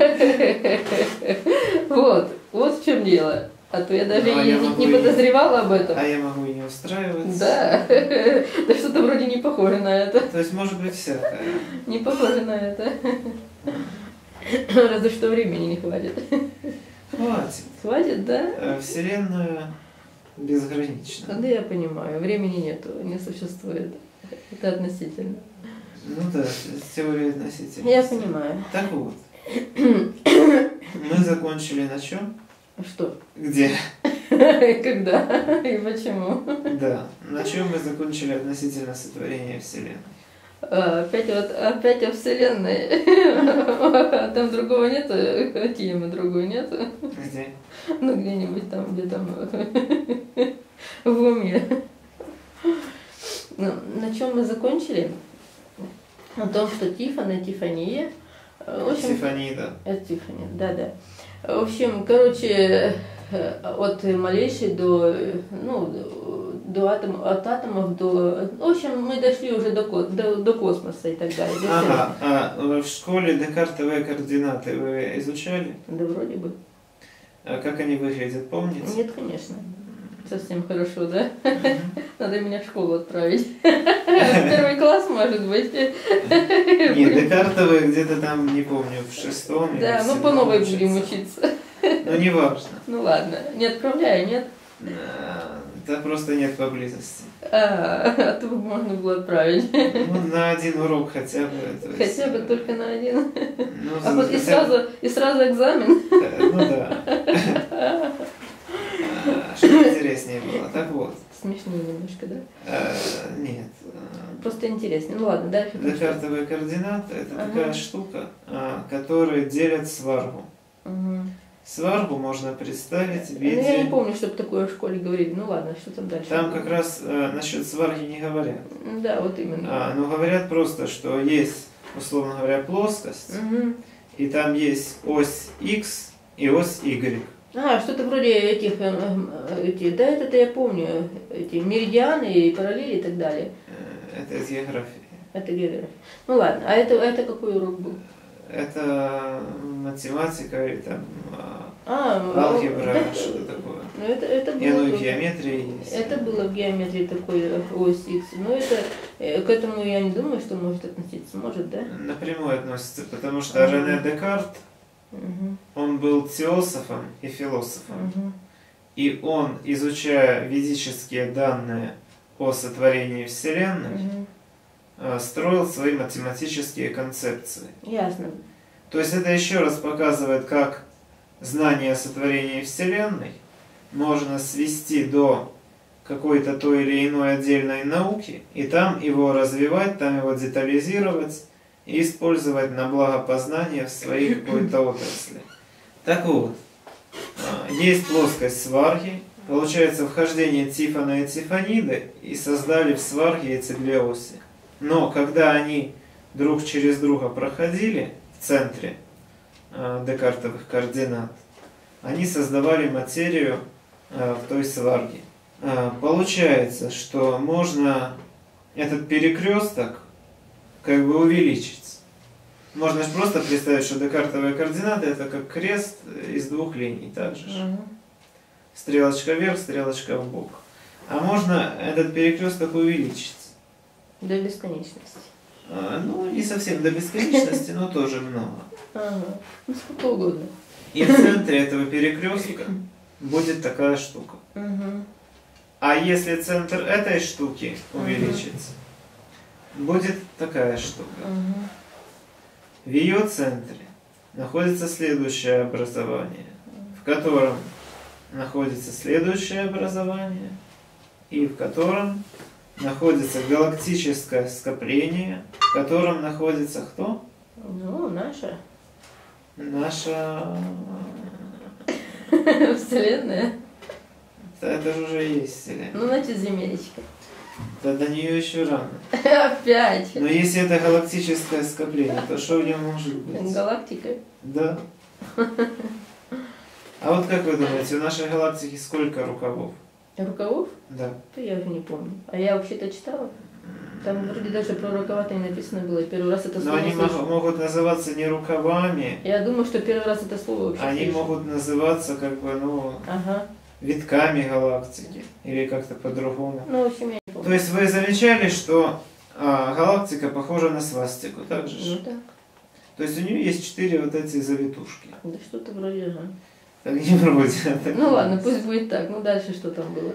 Вот. Вот в чем дело. А то я даже не подозревала об этом. А я могу и не устраиваться. Да. Да что-то вроде не похоже на это. То есть может быть всякое. Не похоже на это. Разве что времени не хватит. Хватит. Хватит, да? Вселенная безгранична. Да, я понимаю. Времени нету, не существует. Это относительно. Ну да, теория относительности. Я понимаю. Так вот. Мы закончили на чем? Что? Где? Когда? И почему? Да. На чем мы закончили относительно сотворения Вселенной? Опять вот, опять о Вселенной. А там другого нету? Темы другой нету? Где? Ну, где-нибудь там, где там в уме. Ну, на чем мы закончили? О том, что Тиффани, Тиффания. Тиффанида. Это Тиффани, да-да. В общем, короче, от малейшей до, ну, до атом, от атомов до... В общем, мы дошли уже до, до, до космоса и так далее. Ага, а в школе декартовые координаты вы изучали? Да вроде бы. А как они выглядят, помните? Нет, конечно. Совсем хорошо, да? Mm-hmm. Надо меня в школу отправить. Первый класс, может быть. Нет, декартовые где-то там, не помню, в шестом. Да, ну по новой будем учиться. Ну не важно. Ну ладно, не отправляю, нет? Да просто нет поблизости. А, а то можно было отправить. Ну на один урок хотя бы. Хотя бы только на один. Ну, а вот и сразу, и сразу экзамен. Ну да. Что интереснее было. Так вот. Смешнее немножко, да? А, нет. Просто интереснее. Ну ладно, дальше. Декартовые координаты — это ага. такая штука, которая делит сваргу. Угу. Сваргу можно представить в виде... Ну, я не помню, чтобы такое в школе говорили. Ну ладно, что там дальше? Там как раз э, насчет сварги не говорят. Да, вот именно. А, но говорят просто, что есть, условно говоря, плоскость, угу. и там есть ось X и ось Y. А, что-то вроде этих, эти, да, это я помню, эти меридианы и параллели и так далее. Это из географии. Это география. Ну ладно, а это, это какой урок был? Это математика или там а, алгебра, да, что-то такое. Ну, это, это было, и ну и в геометрии есть. Это было в геометрии такой ось X. Но это, к этому я не думаю, что может относиться. Может, да? Напрямую относится, потому что uh-huh. Рене Декарт, uh-huh. он был теософом и философом. Uh-huh. И он, изучая ведические данные о сотворении Вселенной, uh-huh. строил свои математические концепции. Ясно. То есть это еще раз показывает, как знание о сотворении Вселенной можно свести до какой-то той или иной отдельной науки, и там его развивать, там его детализировать и использовать на благо познания в своей какой-то отрасли. Так вот, есть плоскость сварги, получается вхождение Тиффана и Тиффаниды, и создали в сварге эти две оси. Но когда они друг через друга проходили в центре э, декартовых координат, они создавали материю э, в той сварге. Э, получается, что можно этот перекресток как бы увеличить. Можно же просто представить, что декартовые координаты — это как крест из двух линий, так же. Uh-huh. Стрелочка вверх, стрелочка вбок. А можно этот перекресток увеличить. До бесконечности. А, ну, не совсем до бесконечности, но тоже много. Ага. Ну, сколько угодно. И в центре этого перекрестка будет такая штука. Угу. А если центр этой штуки увеличится, угу. будет такая штука. Угу. В ее центре находится следующее образование, в котором находится следующее образование, и в котором находится галактическое скопление, в котором находится кто? Ну, наша. Наша... Вселенная. Да, это же уже есть Вселенная. Ну, значит, земелечко. Да до нее еще рано. Опять. Но если это галактическое скопление, то что в нем может быть? Галактика. Да. А вот как вы думаете, у нашей галактики сколько рукавов? Рукавов? Да. То я уже не помню. А я вообще-то читала. Там вроде даже про рукава-то не написано было. Первый раз это Но слово они слышу. мог- могут называться не рукавами, Я думаю, что первый раз это слово вообще они слышу. могут называться как бы, ну, Ага. витками галактики или как-то по-другому. Ну, в общем, я не То помню. есть вы замечали, что а, галактика похожа на свастику, так же? ж? Ну так. То есть у нее есть четыре вот эти завитушки. Да что-то вроде, ага. Так не вроде. а так Ну ладно, есть. пусть будет так. Ну дальше что там было?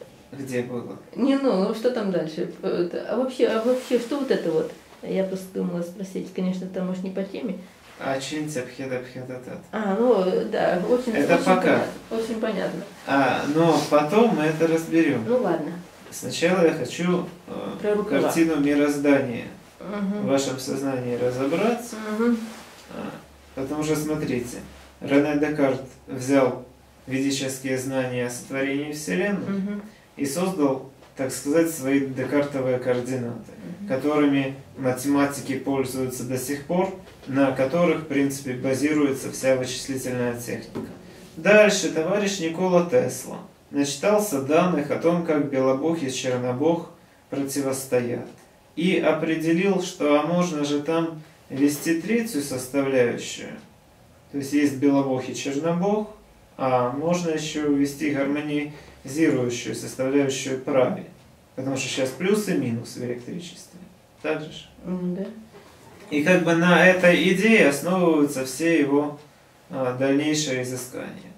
Где было? Не, ну, ну что там дальше? Это- А вообще, а вообще, что вот это вот? Я просто думала спросить, конечно, там, может, не по теме. А чинтя пхеда пхедатат. А, ну, да, очень, Это очень пока. понятно. Очень понятно. А, но потом мы это разберем. Ну ладно. Сначала я хочу э, Про рукава. картину мироздания в Угу. вашем сознании разобраться. Угу. А, Потому что, смотрите, Рене Декарт взял ведические знания о сотворении Вселенной Угу. и создал, так сказать, свои декартовые координаты, которыми математики пользуются до сих пор, на которых, в принципе, базируется вся вычислительная техника. Дальше товарищ Никола Тесла начитался данных о том, как Белобог и Чернобог противостоят, и определил, что а можно же там ввести третью составляющую. То есть есть Белобог и Чернобог, а можно еще ввести гармонизирующую составляющую прави. Потому что сейчас плюс и минус в электричестве. Так же ж? Да. И как бы на этой идее основываются все его а, дальнейшие изыскания.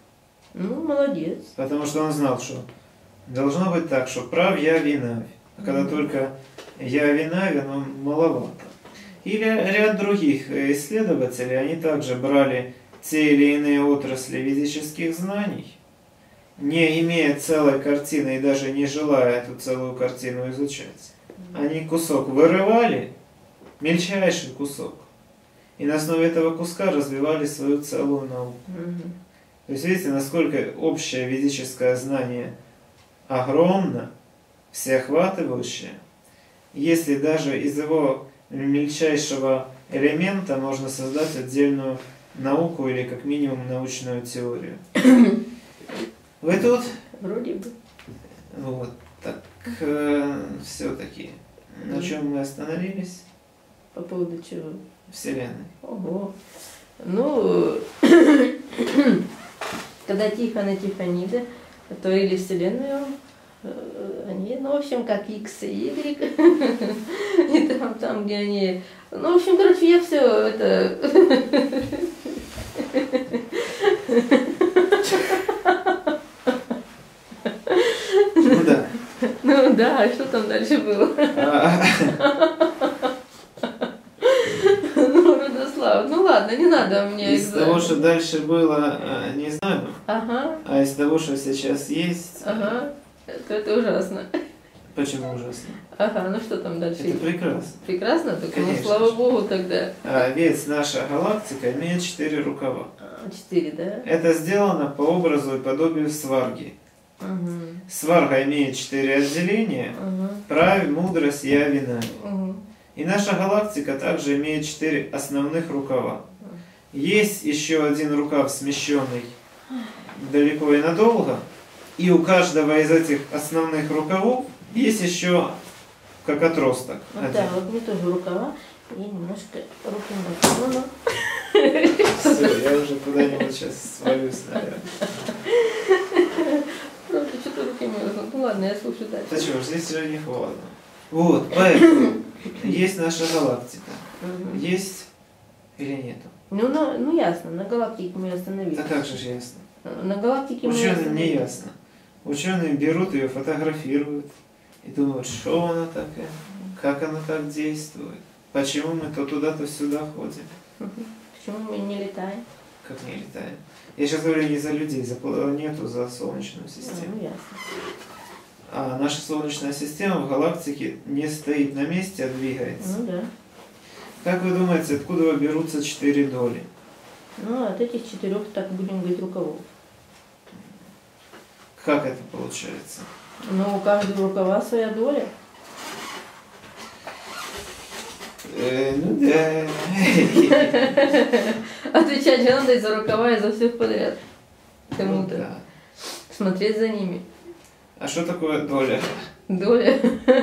Ну, молодец. Потому что он знал, что должно быть так, что прав я виновен. А когда Мгм. только я виновен, он маловато. Или ряд других исследователей, они также брали те или иные отрасли ведических знаний, не имея целой картины и даже не желая эту целую картину изучать. Они кусок вырывали, мельчайший кусок, и на основе этого куска развивали свою целую науку. Мгм. То есть видите, насколько общее ведическое знание огромно, всеохватывающее, если даже из его мельчайшего элемента можно создать отдельную науку или как минимум научную теорию. Вы тут? Вроде бы. Вот так э, все-таки. На чем мы остановились? По поводу чего? Вселенной. Ого. Ну, когда Тихон и Тихонида творили Вселенную, э, они, ну, в общем, как X и Y, и там, там, где они... Ну, в общем, короче, я все это... Ну да. Ну да, а что там дальше было? А, Ну, Родослав, ну ладно, не надо мне Из экзамен. того, что дальше было, э, не знаю, Ага, а из того, что сейчас есть, ага, это, это ужасно. почему ужасно? Ага, ну что там дальше? Это прекрасно. Прекрасно, только ну, Конечно слава же. богу тогда. А, ведь наша галактика имеет четыре рукава. А, Четыре, да? Это сделано по образу и подобию сварги. Угу. Сварга имеет четыре отделения: Угу. правь, мудрость, я, вина. Угу. И наша галактика также имеет четыре основных рукава. Есть еще один рукав, смещенный далеко и надолго, и у каждого из этих основных рукавов есть еще как отросток. Вот один. да, вот мне тоже рукава и немножко руки ноги. Ну, ну. Все, я уже куда-нибудь сейчас свалюсь, наверное. Правда, что-то руки мерзнут. Ну ладно, я слушаю дальше. Да чего ж, здесь уже не холодно. Вот, поэтому есть наша галактика. Мгм. Есть или нету? Ну, на- ну ясно, на галактике мы остановились. Да как же ж ясно? На галактике мы Ученым не остановились. ясно. Ученые берут ее, фотографируют и думают, что она такая, как она так действует, почему мы то туда, то сюда ходим, Почему мы не летаем? как не летаем. Я сейчас говорю не за людей, за планету, за Солнечную систему. Ну, ясно. А наша Солнечная система в галактике не стоит на месте, а двигается. Ну да. Как вы думаете, откуда берутся четыре доли? Ну, от этих четырех, так будем говорить, рукавов. Как это получается? Ну, у каждого рукава своя доля. Э, ну да. Отвечать же надо и за рукава, и за всех подряд. Ну Кому-то. да. Смотреть за ними. А что такое доля? Доля.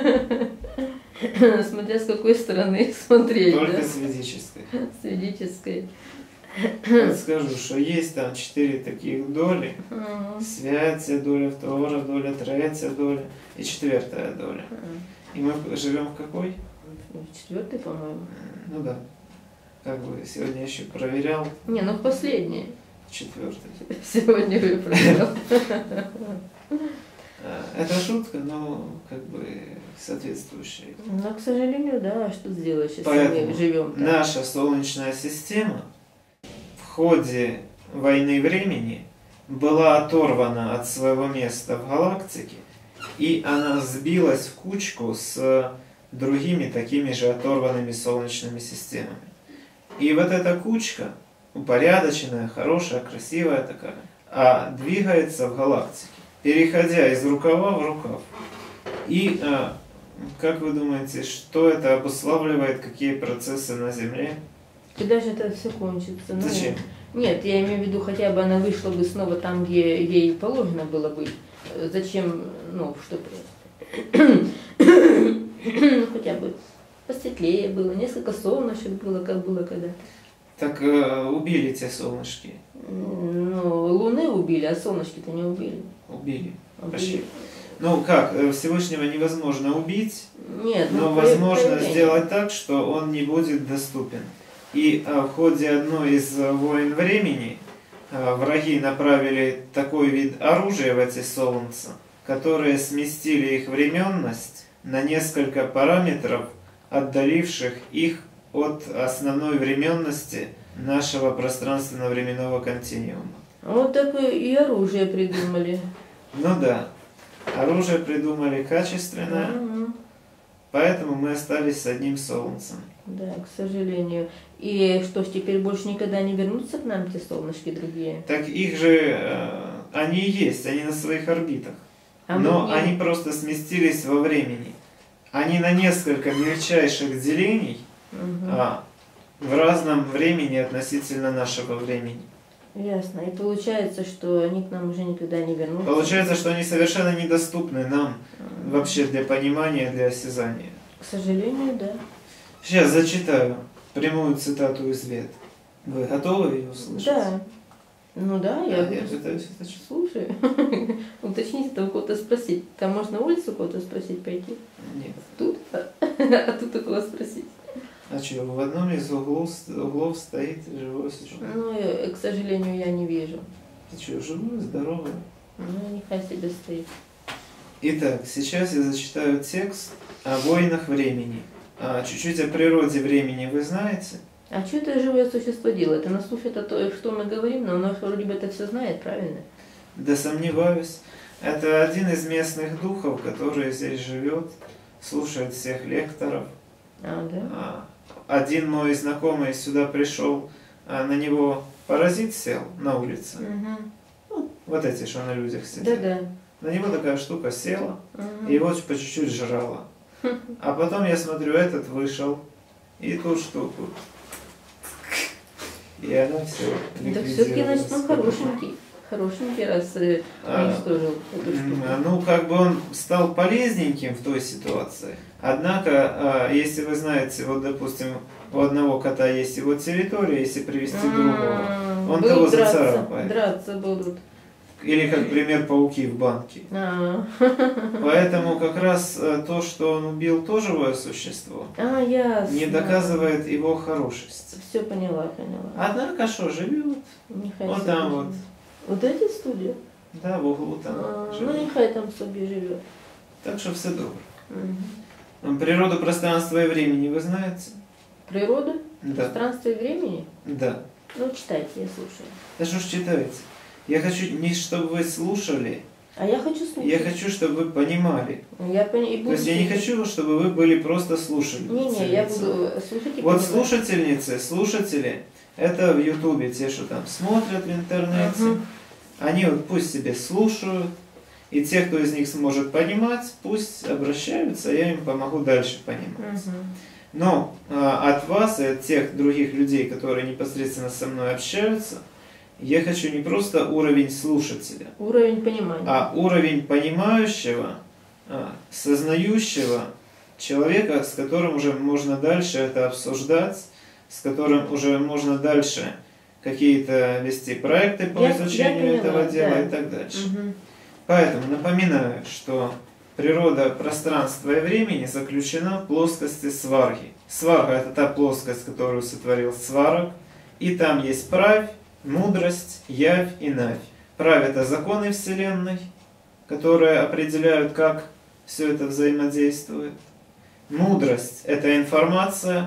Смотря с какой стороны смотреть, Только да? с физической. С ведической. Вот скажу, что есть там четыре таких доли. Мгм. Святая доля, вторая доля, третья доля и четвертая доля. И мы живем в какой? Четвертый, по-моему. Ну да. Как бы сегодня еще проверял. Не, ну последний. Четвертый. Сегодня я проверял. Это шутка, но как бы соответствующая. Но, к сожалению, да, что сделаешь, если Поэтому мы живем так. наша Солнечная система в ходе войны времени была оторвана от своего места в галактике, и она сбилась в кучку с другими такими же оторванными солнечными системами. И вот эта кучка, упорядоченная, хорошая, красивая такая, а двигается в галактике, переходя из рукава в рукав. И а, как вы думаете, что это обуславливает, какие процессы на Земле? Когда же это все кончится? Ну, Зачем? Нет, я имею в виду, хотя бы она вышла бы снова там, где ей положено было быть. Зачем, ну, чтобы ну, хотя бы посветлее было, несколько солнышек было, как было когда-то. Так э, убили те солнышки. Ну, Луны убили, а солнышки-то не убили. Убили. Убили. Почти. Ну как, э, Всевышнего невозможно убить, Нет, но ну, возможно проявление. сделать так, что он не будет доступен. И э, в ходе одной из э, войн времени э, враги направили такой вид оружия в эти солнца, которые сместили их временность на несколько параметров, отдаливших их от основной временности нашего пространственно-временного континуума. Вот так и оружие придумали. Ну да, оружие придумали качественное, Мгм. поэтому мы остались с одним солнцем. Да, к сожалению. И что ж, теперь больше никогда не вернутся к нам те солнышки другие? Так их же, э, они и есть, они на своих орбитах. А мы Но не- они просто сместились во времени. Они на несколько мельчайших делений Мгм. а, в разном времени относительно нашего времени. Ясно. И получается, что они к нам уже никогда не вернутся. Получается, что они совершенно недоступны нам вообще для понимания, для осязания. К сожалению, да. Сейчас зачитаю прямую цитату из Вед. Вы готовы ее услышать? Да. Ну да, я Да, я буду пытаюсь это читать. слушаю. Уточните, там у кого-то спросить. Там можно на улицу у кого-то спросить пойти? Нет. Тут? А тут у кого спросить? А что, в одном из углов, углов стоит живое существо? Ну, э, к сожалению, я не вижу. Ты что, живое, здоровое? Ну, нехай себе стоит. Итак, сейчас я зачитаю текст о войнах времени. А, чуть-чуть о природе времени вы знаете? А что это живое существо делает? Оно слушает то, что мы говорим, но оно вроде бы это все знает, правильно? Да сомневаюсь. Это один из местных духов, который здесь живет, слушает всех лекторов. А, да? А, Один мой знакомый сюда пришел, а на него паразит сел на улице. Угу. Вот эти, что на людях сидят. Да-да. На него такая штука села, Мгм. и его по чуть-чуть жрала. А потом я смотрю, этот вышел, и ту штуку. И она все Так все-таки, значит, он хорошенький. Хорошенький, раз э, А, уничтожил эту М, штуку. Ну, как бы он стал полезненьким в той ситуации. Однако, а, если вы знаете, вот, допустим, у одного кота есть его территория, если привести другого, М, он будут того драться, зацарапает. драться будут. Или, как пример, пауки в банке. А, Поэтому как раз э, то, что он убил то живое существо, а ясно. не доказывает его хорошесть. Все поняла, поняла. Однако, что, живет? Нехай Вот собі там живе. вот. Вот эти студии? Да, в углу там А, ну, живет. нехай там собі живет. Так что все добро. Мгм. Природу пространства и времени вы знаете? Природа, Да. пространство и времени? Да. Ну, читайте, я слушаю. Да что ж читайте? Я хочу не чтобы вы слушали, А я хочу слушать. я хочу, чтобы вы понимали. Я пони... и буду То есть я не хочу, чтобы вы были просто слушательницей. Не-не, я буду слушать и Вот понимать. слушательницы, слушатели, это в Ютубе, те, что там смотрят в интернете, Угу. они вот пусть себе слушают, и те, кто из них сможет понимать, пусть обращаются, я им помогу дальше понимать. Угу. Но а, от вас и от тех других людей, которые непосредственно со мной общаются, я хочу не просто уровень слушателя, Уровень понимания. а уровень понимающего, а, сознающего человека, с которым уже можно дальше это обсуждать, с которым уже можно дальше какие-то вести проекты по Я- изучению я поняла, этого дела да. и так дальше. Угу. Поэтому напоминаю, что природа пространства и времени заключена в плоскости сварги. Сварга – это та плоскость, которую сотворил сварог, и там есть правь, мудрость, явь и навь. Правь – это законы Вселенной, которые определяют, как все это взаимодействует. Мудрость – это информация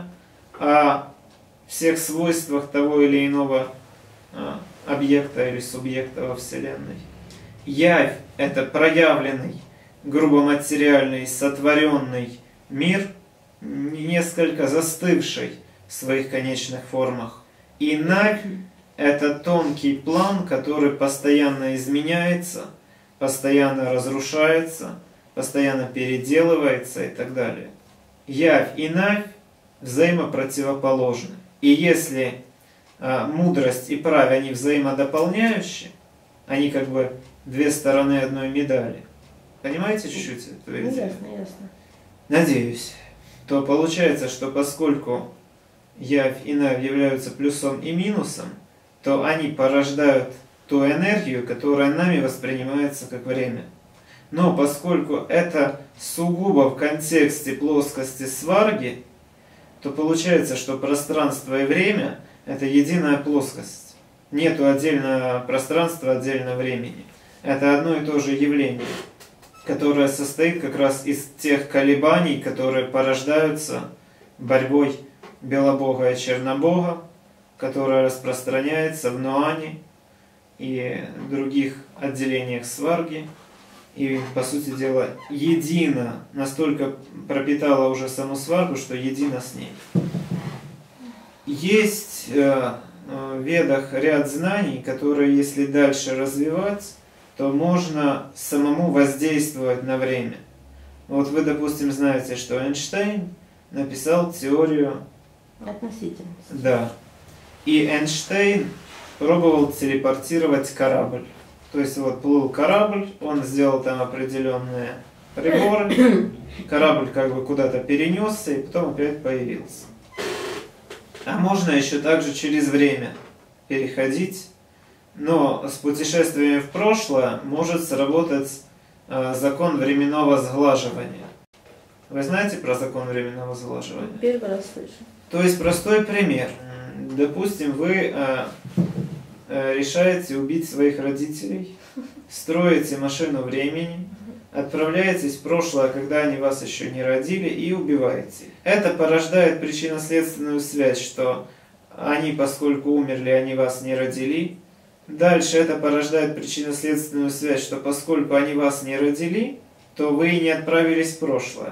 о всех свойствах того или иного а, объекта или субъекта во Вселенной. Явь – это проявленный, грубо материальный, сотворенный мир, несколько застывший в своих конечных формах. И навь – это тонкий план, который постоянно изменяется, постоянно разрушается, постоянно переделывается и так далее. Явь и навь взаимопротивоположны. И если а, мудрость и правь, они взаимодополняющие, они как бы две стороны одной медали. Понимаете чуть-чуть эту Ну, идею? ясно, ясно. Надеюсь. То получается, что поскольку явь и навь являются плюсом и минусом, то они порождают ту энергию, которая нами воспринимается как время. Но поскольку это сугубо в контексте плоскости сварги, то получается, что пространство и время – это единая плоскость. Нету отдельного пространства, отдельного времени. Это одно и то же явление, которое состоит как раз из тех колебаний, которые порождаются борьбой Белобога и Чернобога, которая распространяется в Ноане и других отделениях сварги. И, по сути дела, едино, настолько пропитала уже саму сваргу, что едино с ней. Есть э, в Ведах ряд знаний, которые, если дальше развивать, то можно самому воздействовать на время. Вот вы, допустим, знаете, что Эйнштейн написал теорию... Относительность. Да. И Эйнштейн пробовал телепортировать корабль. То есть вот плыл корабль, он сделал там определенные приборы, корабль как бы куда-то перенесся и потом опять появился. А можно еще также через время переходить, но с путешествиями в прошлое может сработать э, закон временного сглаживания. Вы знаете про закон временного сглаживания? Первый раз слышу. То есть простой пример. Допустим, вы э, э, решаете убить своих родителей, строите машину времени, отправляетесь в прошлое, когда они вас еще не родили, и убиваете. Это порождает причинно-следственную связь, что они, поскольку умерли, они вас не родили. Дальше это порождает причинно-следственную связь, что поскольку они вас не родили, то вы не отправились в прошлое.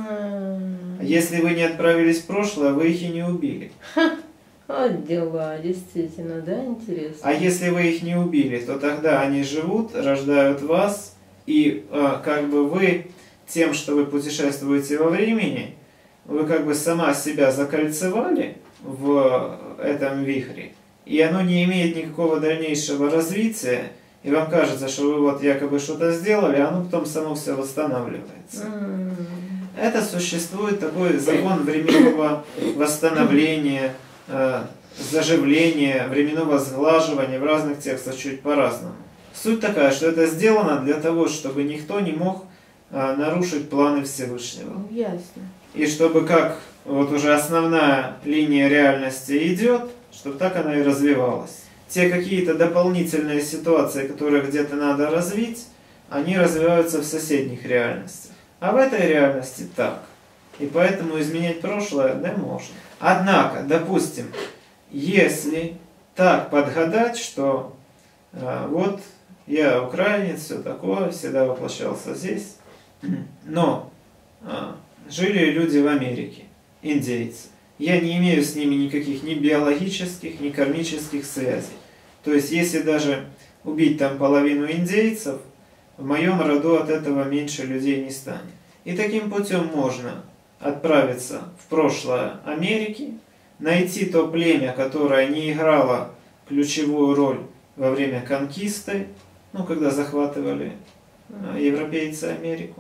Если вы не отправились в прошлое, вы их и не убили. Вот дела, действительно, да, интересно. А если вы их не убили, то тогда они живут, рождают вас, и э, как бы вы тем, что вы путешествуете во времени, вы как бы сама себя закольцевали в этом вихре, и оно не имеет никакого дальнейшего развития, и вам кажется, что вы вот якобы что-то сделали, а оно потом само все восстанавливается. М. Это существует такой закон временного восстановления, э, заживления, временного сглаживания в разных текстах чуть по-разному. Суть такая, что это сделано для того, чтобы никто не мог э, нарушить планы Всевышнего. Ясно. И чтобы как вот уже основная линия реальности идет, чтобы так она и развивалась. Те какие-то дополнительные ситуации, которые где-то надо развить, они развиваются в соседних реальностях. А в этой реальности так. И поэтому изменять прошлое, да, можно. Однако, допустим, если так подгадать, что э, вот я украинец, все такое, всегда воплощался здесь. Но э, жили люди в Америке, индейцы. Я не имею с ними никаких ни биологических, ни кармических связей. То есть, если даже убить там половину индейцев, в моем роду от этого меньше людей не станет. И таким путем можно отправиться в прошлое Америки, найти то племя, которое не играло ключевую роль во время конкисты, ну, когда захватывали европейцы Америку,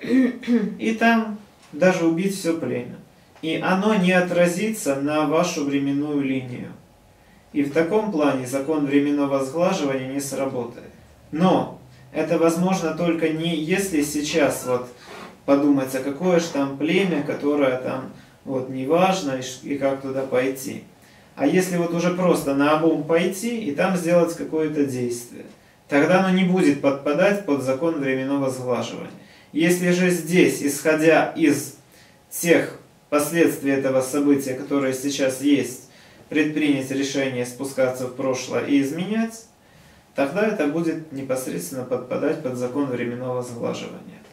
и там даже убить все племя. И оно не отразится на вашу временную линию. И в таком плане закон временного сглаживания не сработает. Но это возможно только не если сейчас вот подумать, а какое же там племя, которое там вот неважно и, и как туда пойти. А если вот уже просто наобум пойти и там сделать какое-то действие, тогда оно не будет подпадать под закон временного сглаживания. Если же здесь, исходя из тех последствий этого события, которые сейчас есть, предпринять решение спускаться в прошлое и изменять, тогда это будет непосредственно подпадать под закон временного сглаживания.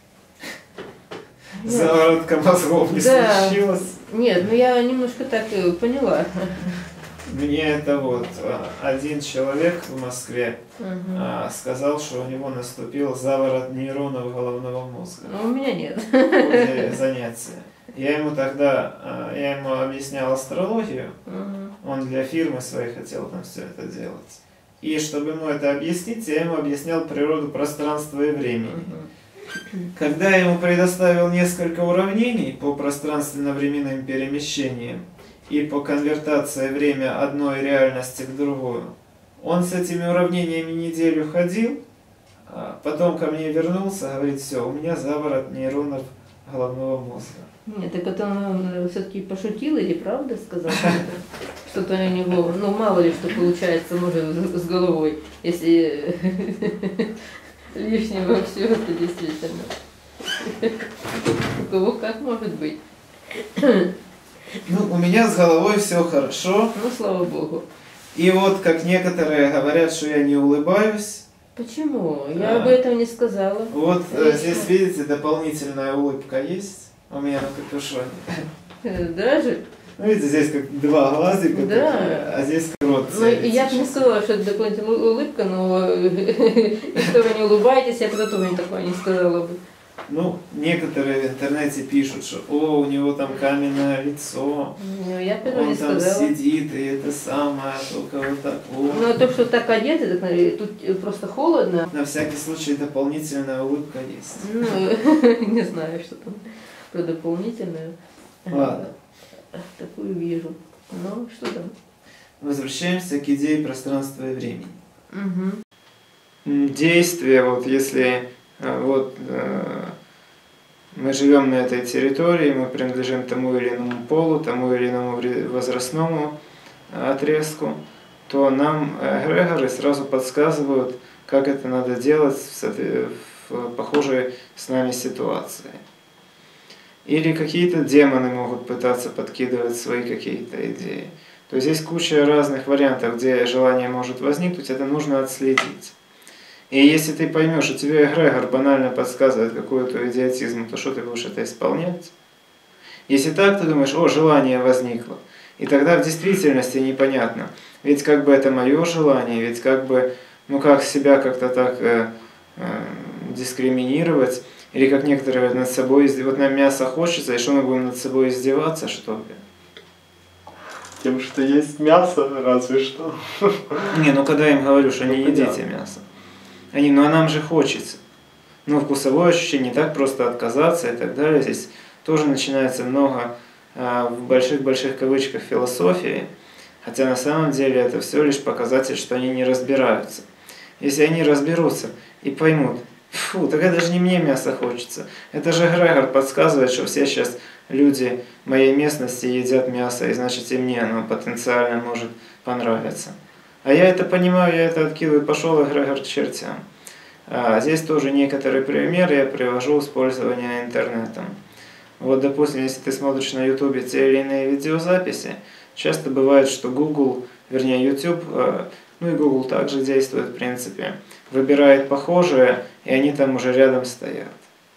Заворотка мозгов не да. случилось. Нет, ну я немножко так поняла. Мне это вот один человек в Москве угу. сказал, что у него наступил заворот нейронов головного мозга. Но у меня нет. В ходе занятия. Я ему тогда, я ему объяснял астрологию, угу. он для фирмы своей хотел там все это делать. И чтобы ему это объяснить, я ему объяснял природу пространства и времени. Угу. Когда я ему предоставил несколько уравнений по пространственно-временным перемещениям и по конвертации время одной реальности к другой, он с этими уравнениями неделю ходил, а потом ко мне вернулся, говорит, все, у меня заворот нейронов головного мозга. Нет, так это он все-таки пошутил или правда сказал? Что-то у него, ну мало ли что получается, может, с головой, если лишнего все это действительно. У кого как может быть? Ну, у меня с головой все хорошо. Ну, слава богу. И вот, как некоторые говорят, что я не улыбаюсь. Почему? Я а, об этом не сказала. Вот а здесь, видите, дополнительная улыбка есть у меня на капюшоне. Даже? Ну, видите, здесь как два глазика, да. А здесь рот. Ну, я бы не сказала, что это дополнительная улыбка, но что вы не улыбаетесь, я бы тоже такое не сказала бы. Ну, некоторые в интернете пишут, что о, у него там каменное лицо, ну, я он не там сказала. сидит, и это самое, только вот так вот. Ну, то, что так одеты, так, тут просто холодно. На всякий случай дополнительная улыбка есть. Ну, не знаю, что там про дополнительную. Ладно. Такую вижу. Ну, что там? Возвращаемся к идее пространства и времени. Угу. Действие, вот если вот э, мы живем на этой территории, мы принадлежим тому или иному полу, тому или иному возрастному отрезку, то нам эгрегоры сразу подсказывают, как это надо делать в, в похожей с нами ситуации. Или какие-то демоны могут пытаться подкидывать свои какие-то идеи. То есть здесь куча разных вариантов, где желание может возникнуть, это нужно отследить. И если ты поймешь, что тебе эгрегор банально подсказывает какой-то идиотизм, то что ты будешь это исполнять? Если так, ты думаешь, о, желание возникло. И тогда в действительности непонятно. Ведь как бы это мое желание, ведь как бы, ну как себя как-то так э, э, дискриминировать, или как некоторые над собой издеваются. Вот нам мясо хочется, и что мы будем над собой издеваться, что ли? Тем, что есть мясо, разве что. Не, ну когда я им говорю, что не едите мясо. Они, ну а нам же хочется. Ну, вкусовое ощущение, не так просто отказаться и так далее. Здесь тоже начинается много а, в больших-больших кавычках философии. Хотя на самом деле это все лишь показатель, что они не разбираются. Если они разберутся и поймут, фу, тогда даже не мне мясо хочется. Это же эгрегор подсказывает, что все сейчас люди моей местности едят мясо, и значит и мне оно потенциально может понравиться. А я это понимаю, я это откидываю, пошел эгрегор к чертям. А здесь тоже некоторые примеры я привожу использования интернетом. Вот, допустим, если ты смотришь на ютубе те или иные видеозаписи, часто бывает, что Google вернее YouTube, ну и Google также действует в принципе, выбирает похожие, и они там уже рядом стоят.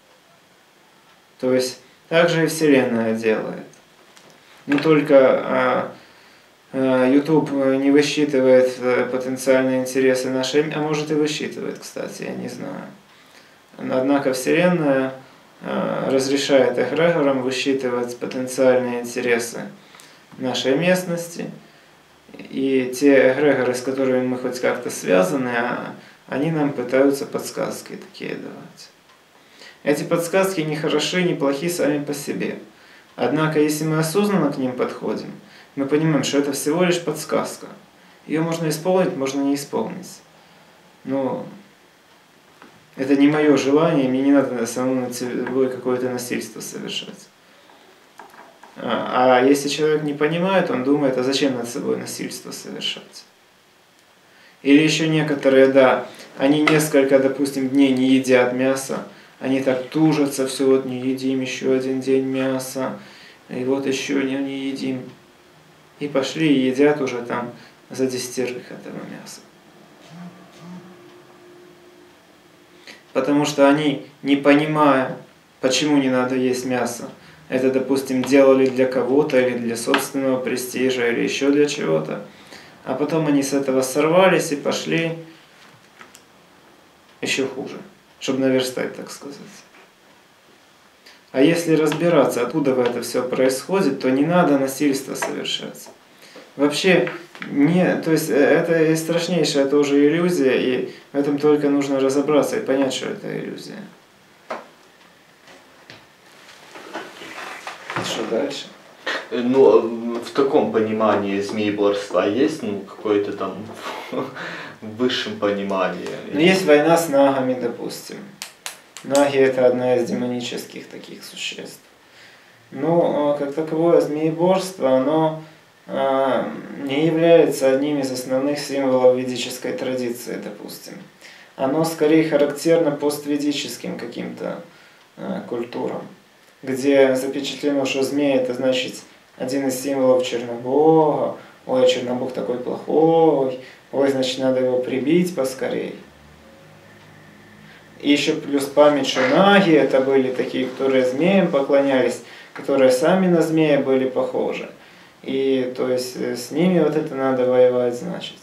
То есть также и Вселенная делает. Но только YouTube не высчитывает потенциальные интересы нашей, а может и высчитывает, кстати, я не знаю. Однако Вселенная разрешает эгрегорам высчитывать потенциальные интересы нашей местности. И те эгрегоры, с которыми мы хоть как-то связаны, они нам пытаются подсказки такие давать. Эти подсказки не хороши, не плохи сами по себе. Однако, если мы осознанно к ним подходим, мы понимаем, что это всего лишь подсказка. Ее можно исполнить, можно не исполнить. Но это не мое желание, мне не надо самому над собой какое-то насильство совершать. А если человек не понимает, он думает, а зачем над собой насильство совершать? Или еще некоторые, да, они несколько, допустим, дней не едят мясо, они так тужатся, все, вот не едим еще один день мяса, и вот еще не, не едим. И пошли и едят уже там за десятерых этого мяса. Потому что они, не понимая, почему не надо есть мясо, это, допустим, делали для кого-то, или для собственного престижа, или еще для чего-то. А потом они с этого сорвались и пошли еще хуже, чтобы наверстать, так сказать. А если разбираться, откуда это все происходит, то не надо насильство совершать. Вообще, не, то есть это и страшнейшая тоже иллюзия, и в этом только нужно разобраться и понять, что это иллюзия. Что дальше? Ну, в таком понимании змееборства есть, ну, какое-то там в высшем понимании. Ну, есть война с нагами, допустим. Наги — это одна из демонических таких существ. Но как таковое змееборство, оно не является одним из основных символов ведической традиции, допустим. Оно скорее характерно постведическим каким-то культурам, где запечатлено, что змея — это значит один из символов Чернобога, ой, Чернобог такой плохой, ой, значит, надо его прибить поскорей. И еще плюс память, что наги — это были такие, которые змеям поклонялись, которые сами на змея были похожи. И то есть с ними вот это надо воевать, значит.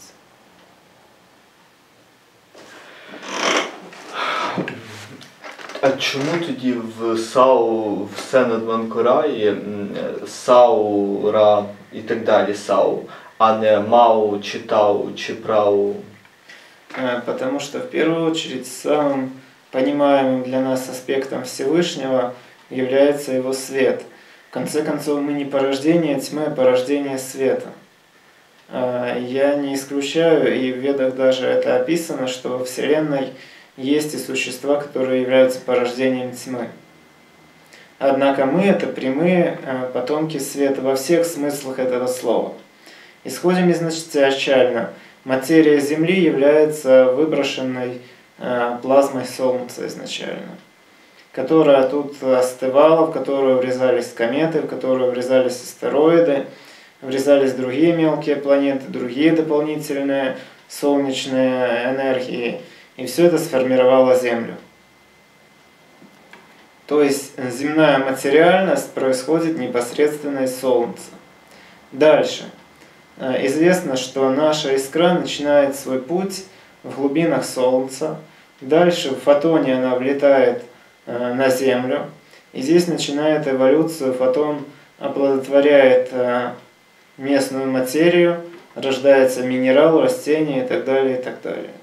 А чому тоді в Сау, в Сенедманкораї Сау, Ра і так далі Сау, а не Мау, чи Тау, чи Прау? Потому что в первую очередь самым понимаемым для нас аспектом Всевышнего является его свет. В конце концов, мы не порождение тьмы, а порождение света. Я не исключаю, и в Ведах даже это описано, что во Вселенной есть и существа, которые являются порождением тьмы. Однако мы — это прямые потомки света во всех смыслах этого слова. Исходим изначально. Материя Земли является выброшенной плазмой Солнца изначально, которая тут остывала, в которую врезались кометы, в которую врезались астероиды, врезались другие мелкие планеты, другие дополнительные солнечные энергии, и все это сформировало Землю. То есть земная материальность происходит непосредственно из Солнца. Дальше. Известно, что наша искра начинает свой путь в глубинах Солнца. Дальше в фотоне она влетает на Землю. И здесь начинает эволюцию. Фотон оплодотворяет местную материю, рождается минерал, растение и так далее, и так далее.